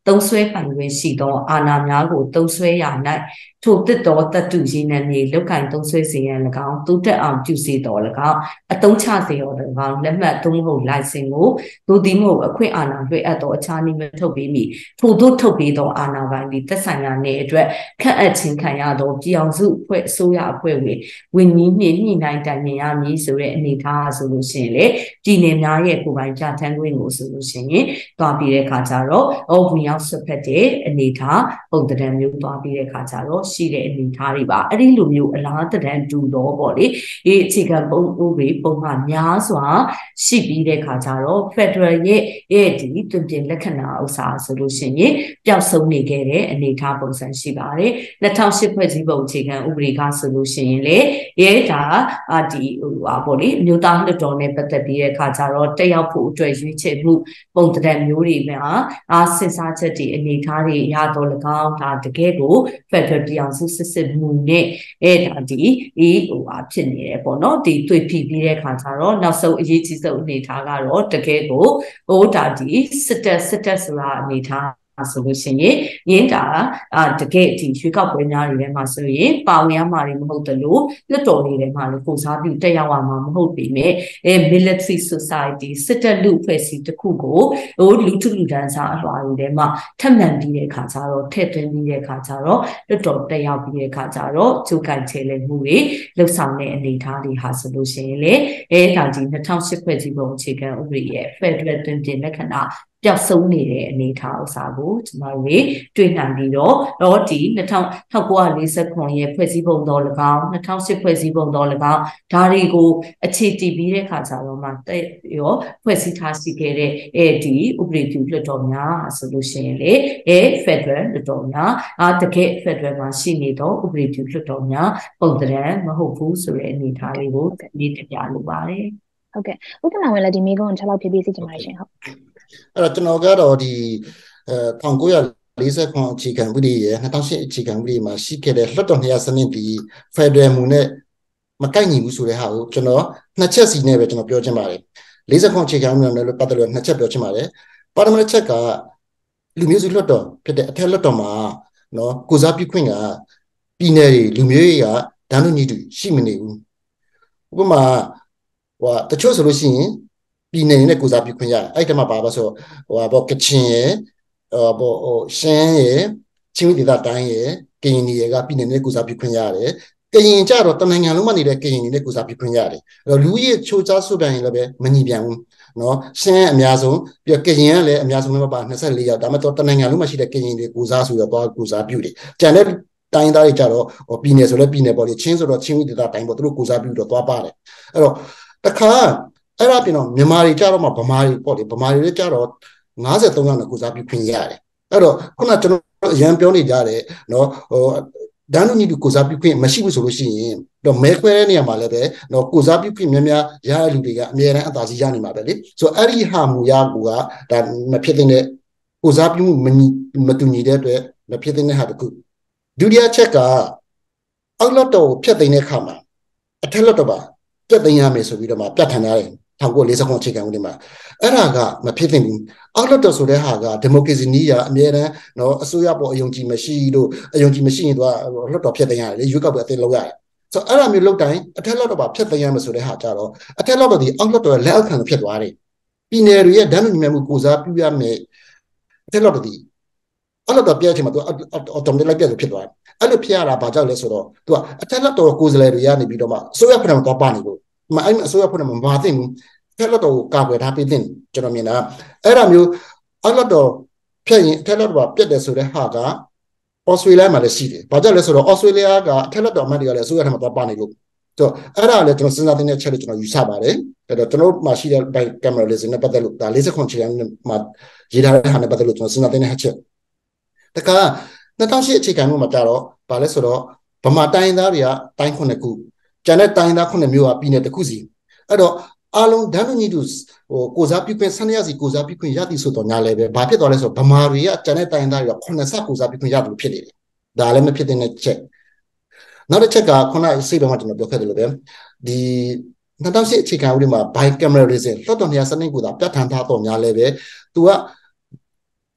သုံးစွဲပိုင်ခွင့်ရှိသောအာဏာများကိုသုံးစွဲရာ၌ထိုသစ်သောတတုရင်းနှင့်လောက်ကင်သုံးစွဲစေရန်၎င်းတိုးတက်အောင်ပြုစေတော်၎င်းအသုံးချစေတော်၎င်းလက်မှတ်သုံးမဟုတ်လိုင်စင်ကိုသို့သည်မဟုတ်အခွင့်အာဏာလွှဲအပ်သောအခြားနည်းမထုတ်ပေးမီထို့သို့ထုတ်ပေးသောအာဏာပိုင်သည်သက်ဆိုင်ရာနယ်အတွက်ခန့်အပ်ခြင်းခံရသောပြည်အောင်စုအဖွဲ့အစိုးရအဖွဲ့ဝင်ဝန်ကြီးနှင့်ညှိနှိုင်းတိုင်ပင်ရမည်ဆိုတဲ့အနေအထားဆိုလို့ရှိရင်လေပြည်နယ်များရဲ့ကိုယ်ပိုင်ပြဋ္ဌာန်းခွင့်ကိုဆိုလို့ရှိရင်တွားပြီးတဲ့အခါကျတော့အော်ဝင်ရောက်ဆွတ်ဖက်တဲ့အနေအထားပုံသဏ္ဍာန်မျိုးတွားပြီးတဲ့အခါကျတော့ရှိတဲ့အနေအထားတွေပါအဲ့ဒီလိုမျိုးအလားသဏ္ဍာန်တူတော့ပေါ့လေဒီအခြေခံပုံဥပဒေပုံမှန်များစွာရှိပြီးတဲ့အခါကျတော့ Federal ရဲ့ရဲ့ဒီတွင်ပြင်လက္ခဏာဥစ္စာဆိုလို့ရှိရင်ပျောက်ဆုံးနေခဲ့တဲ့အနေအထားပုံစံရှိပါတယ်၂၀၀၈ဖွဲ့စည်းပုံအခြေခံဥပဒေကဆိုလို့ရှိရင်လေရဲဒါအာဒီဟိုပါပေါ့လေမြို့သားလွှတ်တော်နဲ့ပတ်သက်ပြီးတဲ့အခါကျတော့တက်ရောက်ဖို့အတွက်ရွေးချယ်မှုပုံသဏ္ဍာန်မျိုးတွေမှာအာစဉ်းစားချက်တွေအနေအထားတွေရတော့၎င်းဒါတကယ်ကို Federal ပြည်အောင်စုစစ်စစ်မှုနဲ့အဲ့ဒါဒီဒီဟိုပါဖြစ်နေတယ်ပေါ့နော်ဒီတွေ့ဖြစ်ပြီးတဲ့အခါကျတော့နောက်ဆုံးအရေးကြီးဆုံးအနေအထားကတော့တကယ်ကိုဟိုဒါဒီစစ်တပ်စစ်တပ်ဆိုတာအနေအထားဆိုလို့ရှိရင်ရင်းတာအာတကယ်ဒီရွှေကောက်ပွဲများတွေထဲမှာဆိုရင်ပါဝင်ရမှာတွေမဟုတ်တယ်လို့လွှတ်တော်တွေထဲမှာလည်းပုံစားပြုတက်ရောက်ရမှာမဟုတ်ပေမဲ့အဲ military society စစ်တပ်လူဖွဲ့စည်းတစ်ခုကိုဟိုလူထုလူဒန်းစားအလွှာတွေထဲမှာထပ်မံပြီးတဲ့အခါကျတော့ထည့်သွင်းပြီးတဲ့အခါကျတော့လွှတ်တော်တက်ရောက်ပြီးတဲ့အခါကျတော့ကျုပ်ကန်ချေလဲမှုတွေလှုပ်ဆောင်တဲ့အနေအထားတွေဟာဆိုလို့ရှိရင်လေအဲဒါဒီ၂၀၀၈ဖွဲ့စည်းပုံအခြေခံဥပဒေရဲ့ Federal တွင်ပြင်လက္ခဏာပျောက်ဆုံးနေတဲ့အနေအထားဥစ္စာကိုကျွန်တော်တို့တွေ့နိုင်ပြီးတော့တော့ဒီ၁၉၄၇ရဲ့ဖွဲ့စည်းပုံတော်၎င်း၂၀၀၈ဖွဲ့စည်းပုံတော်၎င်းဒါတွေကိုအခြေတည်ပြီးတဲ့ခါကျတော့မှတဲ့ရောဖွဲ့စည်းထားရှိခဲ့တဲ့အဲဒီဥပဒေပြုလွှတ်တော်များဆိုလို့ရှိရင်လေအဲ Federal လွှတ်တော်များအာတကယ် Federal မှာရှိနေတော့ဥပဒေပြုလွှတ်တော်များပုံသဏ္ဍာန်မဟုတ်ဘူးဆိုတဲ့အနေအထားလေးကိုဒီပြလိုပါတယ်ဟုတ်ကဲ့ဥက္ကဋ္ဌဝင်လည်းဒီမိကုန်းကိုချက်လောက်ဖြည့်ပေးစီချင်ပါတယ်ရှင်ဟုတ်အဲ့တော့ကျွန်တော်ကတော့ဒီအဲ၁၉၄၇အခြေခံဥပဒေရဲ့၂၀၀၈အခြေခံဥပဒေမှာရှိခဲ့တဲ့လွှတ်တော်နှစ်ရပ်စနစ်ဒီ Federal မူနဲ့မကိုက်ညီဘူးဆိုတဲ့ဟာကိုကျွန်တော်နှစ်ချက်စီနဲ့ပဲကျွန်တော်ပြောချင်ပါတယ်၄၇အခြေခံဥပဒေနဲ့ပတ်သက်လို့နှစ်ချက်ပြောချင်ပါတယ်ပါရမတ်ချက်ကလူမျိုးစုလွှတ်တော်ဖြစ်တဲ့အထက်လွှတ်တော်မှာနော်ကိုစားပြုခွင့်ကပြည်နယ်တွေလူမျိုးတွေကဒန်းလူညီတူရှိမနေဘူးဥပမာဟိုတချို့ဆိုလို့ရှိရင်ပြည်နယ်နဲ့ကိုစားပြုခွင့်ရအဲ့တမှာပါပါဆိုဟိုဘောကချင်ရယ်ဟိုဘောရှမ်းရယ်ချင်းဒေသတိုင်းရယ်ကရင်ရယ်ကပြည်နယ်နဲ့ကိုစားပြုခွင့်ရတယ်ကရင်ကြတော့တနိုင်ငံလုံးမှာနေတဲ့ကရင်တွေနဲ့ကိုစားပြုခွင့်ရတယ်အဲ့တော့လူကြီးချိုးချဆုတိုင်းလည်းပဲမညီပြန်ဘူးနော်ရှမ်းအများဆုံးပြီးတော့ကရင်ကလည်းအများဆုံးလည်းပါ၂၄ယောက်ဒါမှတော့တနိုင်ငံလုံးမှာရှိတဲ့ကရင်တွေကိုစားဆိုတော့သွားကိုစားပြုတယ်ကြံတဲ့တိုင်းသားတွေကြတော့ပြည်နယ်ဆိုလည်းပြည်နယ်ပေါ့လေချင်းဆိုတော့ချင်းဒေသတိုင်းပေါ့သူတို့ကိုစားပြုတော့သွားပါတယ်အဲ့တော့တခါအဲ့ဒါပြင်တော့မြန်မာတွေကြတော့မှဗမာတွေပေါ့လေဗမာတွေလည်းကြတော့၅၃ယောက်နဲ့ကိုစားပြုခွင့်ရတယ်အဲ့တော့ခုနကျွန်တော်အရန်ပြောနေကြတယ်နော်ဟိုဒန်းလူညီတူကိုစားပြုခွင့်မရှိဘူးဆိုလို့ရှိရင်တော့မဲခွဲတဲ့နေရာမှာလည်းပဲနော်ကိုစားပြုခွင့်များများရတဲ့လူတွေကအများအားအသာစီရနေမှာပဲလေဆိုအဲ့ဒီဟာမူရကူကဒါမဖြစ်တဲ့ကိုစားပြုမှုမတူညီတဲ့အတွက်မဖြစ်တဲ့ဟာတခုဒုတိယချက်ကအောက်လွှတ်တော်ကိုဖျက်သိမ်းတဲ့အခါမှာအထက်လွှတ်တော်ပါပြတ်သိမ်းရမယ်ဆိုပြီးတော့မှပြတ်ထန်ထားတယ်၁၉၄၇အခြေခံဥပဒေမှာအဲ့ဒါကမဖြစ်သင့်ဘူးအောက်လွှတ်တော်ဆိုတဲ့ဟာကဒီမိုကရေစီနည်းရအမြဲတမ်းနော်အစိုးရပေါ်အယုံကြည်မရှိလို့အယုံကြည်မရှိရင်တော့လွှတ်တော်ဖျက်သိမ်းရတယ်လေရွေးကောက်ပွဲအသေးလောက်ရတယ်ဆိုတော့အဲ့ဒါမျိုးလုပ်တိုင်းအထက်လွှတ်တော်ပါဖျက်သိမ်းရမယ်ဆိုတဲ့ဟာကြတော့အထက်လွှတ်တော်ဒီအောက်လွှတ်တော်ရဲ့လက်အောက်ခံဖြစ်သွားတယ်ပြည်နယ်တွေရဲ့ဒန်းလူညီမျှမှုကိုစားပြုရမယ်အထက်လွှတ်တော်ဒီအောက်လွှတ်တော်ပြည့်ချင်မှာသူအော်တိုမက်လိုက်ပြည့်လို့ဖြစ်သွားတယ်အဲ့လိုဖြစ်ရတာဘာကြောင့်လဲဆိုတော့သူကအထက်လွှတ်တော်ကိုယ်စားလှယ်တွေရနေပြီးတော့မှအစိုးရဖွဲ့မှာတော့ပါနေလို့မအဲ့အစိုးရဖွဲ့မှာမပါသင့်ဘူးထက်လွှတ်တော်ကိုကာကွယ်ထားပေးသင့်ကျွန်တော်မြင်တာအဲ့ဒါမျိုးအောက်လွှတ်တော်ဖျက်ရင်ထက်လွှတ်တော်ပြတ်တယ်ဆိုတဲ့ဟာကဩစတြေးလျမှာလည်းရှိတယ်ဘာကြောင့်လဲဆိုတော့ဩစတြေးလျကအထက်လွှတ်တော်အမတ်တွေကလည်းအစိုးရထဲမှာတော့ပါနေလို့ဆိုတော့အဲ့ဒါလည်းကျွန်တော်စဉ်းစားတဲ့ချက်တွေကျွန်တော်ယူဆပါတယ်အဲ့တော့ကျွန်တော်မှရှိတဲ့ camera lens နဲ့ပတ်သက်လို့ဒါ၄၇ချိန်မှာရေးထားတဲ့ဟာနဲ့ပတ်သက်လို့ကျွန်တော်စဉ်းစားတဲ့ချက်တခါ၂၀၀၈အခြေခံမှုမှာကြတော့ဗာလဲဆိုတော့ဗမာတိုင်းသားတွေကတိုင်းခုနှစ်ခုကျန်တဲ့တိုင်းသားခုနှစ်မျိုးကပြည်နယ်တစ်ခုစီအဲ့တော့အားလုံးဒန်းလူညီတူဟိုကိုစားပြုခွင့်ဆန်းရစီကိုစားပြုခွင့်ရသည်ဆိုတော့ညာလည်းပဲဘာဖြစ်သွားလဲဆိုတော့ဗမာတွေကကျန်တဲ့တိုင်းသားတွေကခုနှစ်ဆကိုစားပြုခွင့်ရတယ်လို့ဖြစ်နေတယ်ဒါလည်းမဖြစ်တဲ့ချက်နောက်တစ်ချက်ကခုနစိတ်ဘက်မှာကျွန်တော်ပြောခဲ့တယ်လို့ပဲဒီ၂၀၀၈အခြေခံဥပဒေမှာ bicameraism လွှတ်တော်နေရာစနစ်ကိုသာပြဋ္ဌာန်းထားတော့ညာလည်းပဲ तू က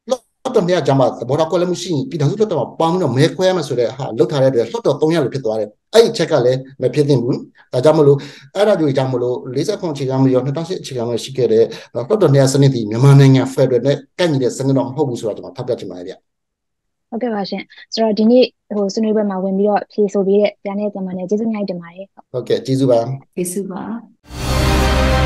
တ်တော်เนี่ยဂျမဘောတော့ကွယ်လည်းမရှိရင်ပြည်ထောင်စုလွှတ်တော်မှာပေါင်းပြီးတော့မဲခွဲမှာဆိုတဲ့ဟာလောက်ထားတဲ့အတွက်လွှတ်တော်သုံးရပ်လို့ဖြစ်သွားတယ်အဲ့ဒီချက်ကလည်းမဖြစ်သင့်ဘူးဒါကြောင့်မလို့အဲ့ဒါတွေကြောင့်မလို့၄၀ခုအခြေခံမရော၂၀၀၈အခြေခံမရှိခဲ့တဲ့လွှတ်တော်เนี่ยစနစ်ဒီမြန်မာနိုင်ငံဖက်ဒရယ်နဲ့ကန့်ညီတဲ့စနစ်တော့မဟုတ်ဘူးဆိုတော့ကျွန်တော်ထောက်ပြချင်ပါတယ်ဗျဟုတ်ကဲ့ပါရှင်ဆိုတော့ဒီနေ့ဟိုဆွေးနွေးပွဲမှာဝင်ပြီးတော့ဖြေဆိုပေးတဲ့ပြန်တဲ့ပြန်မနဲ့ကျေးဇူးများတင်ပါတယ်ဟုတ်ကဲ့ကျေးဇူးပါကျေးဇူးပါ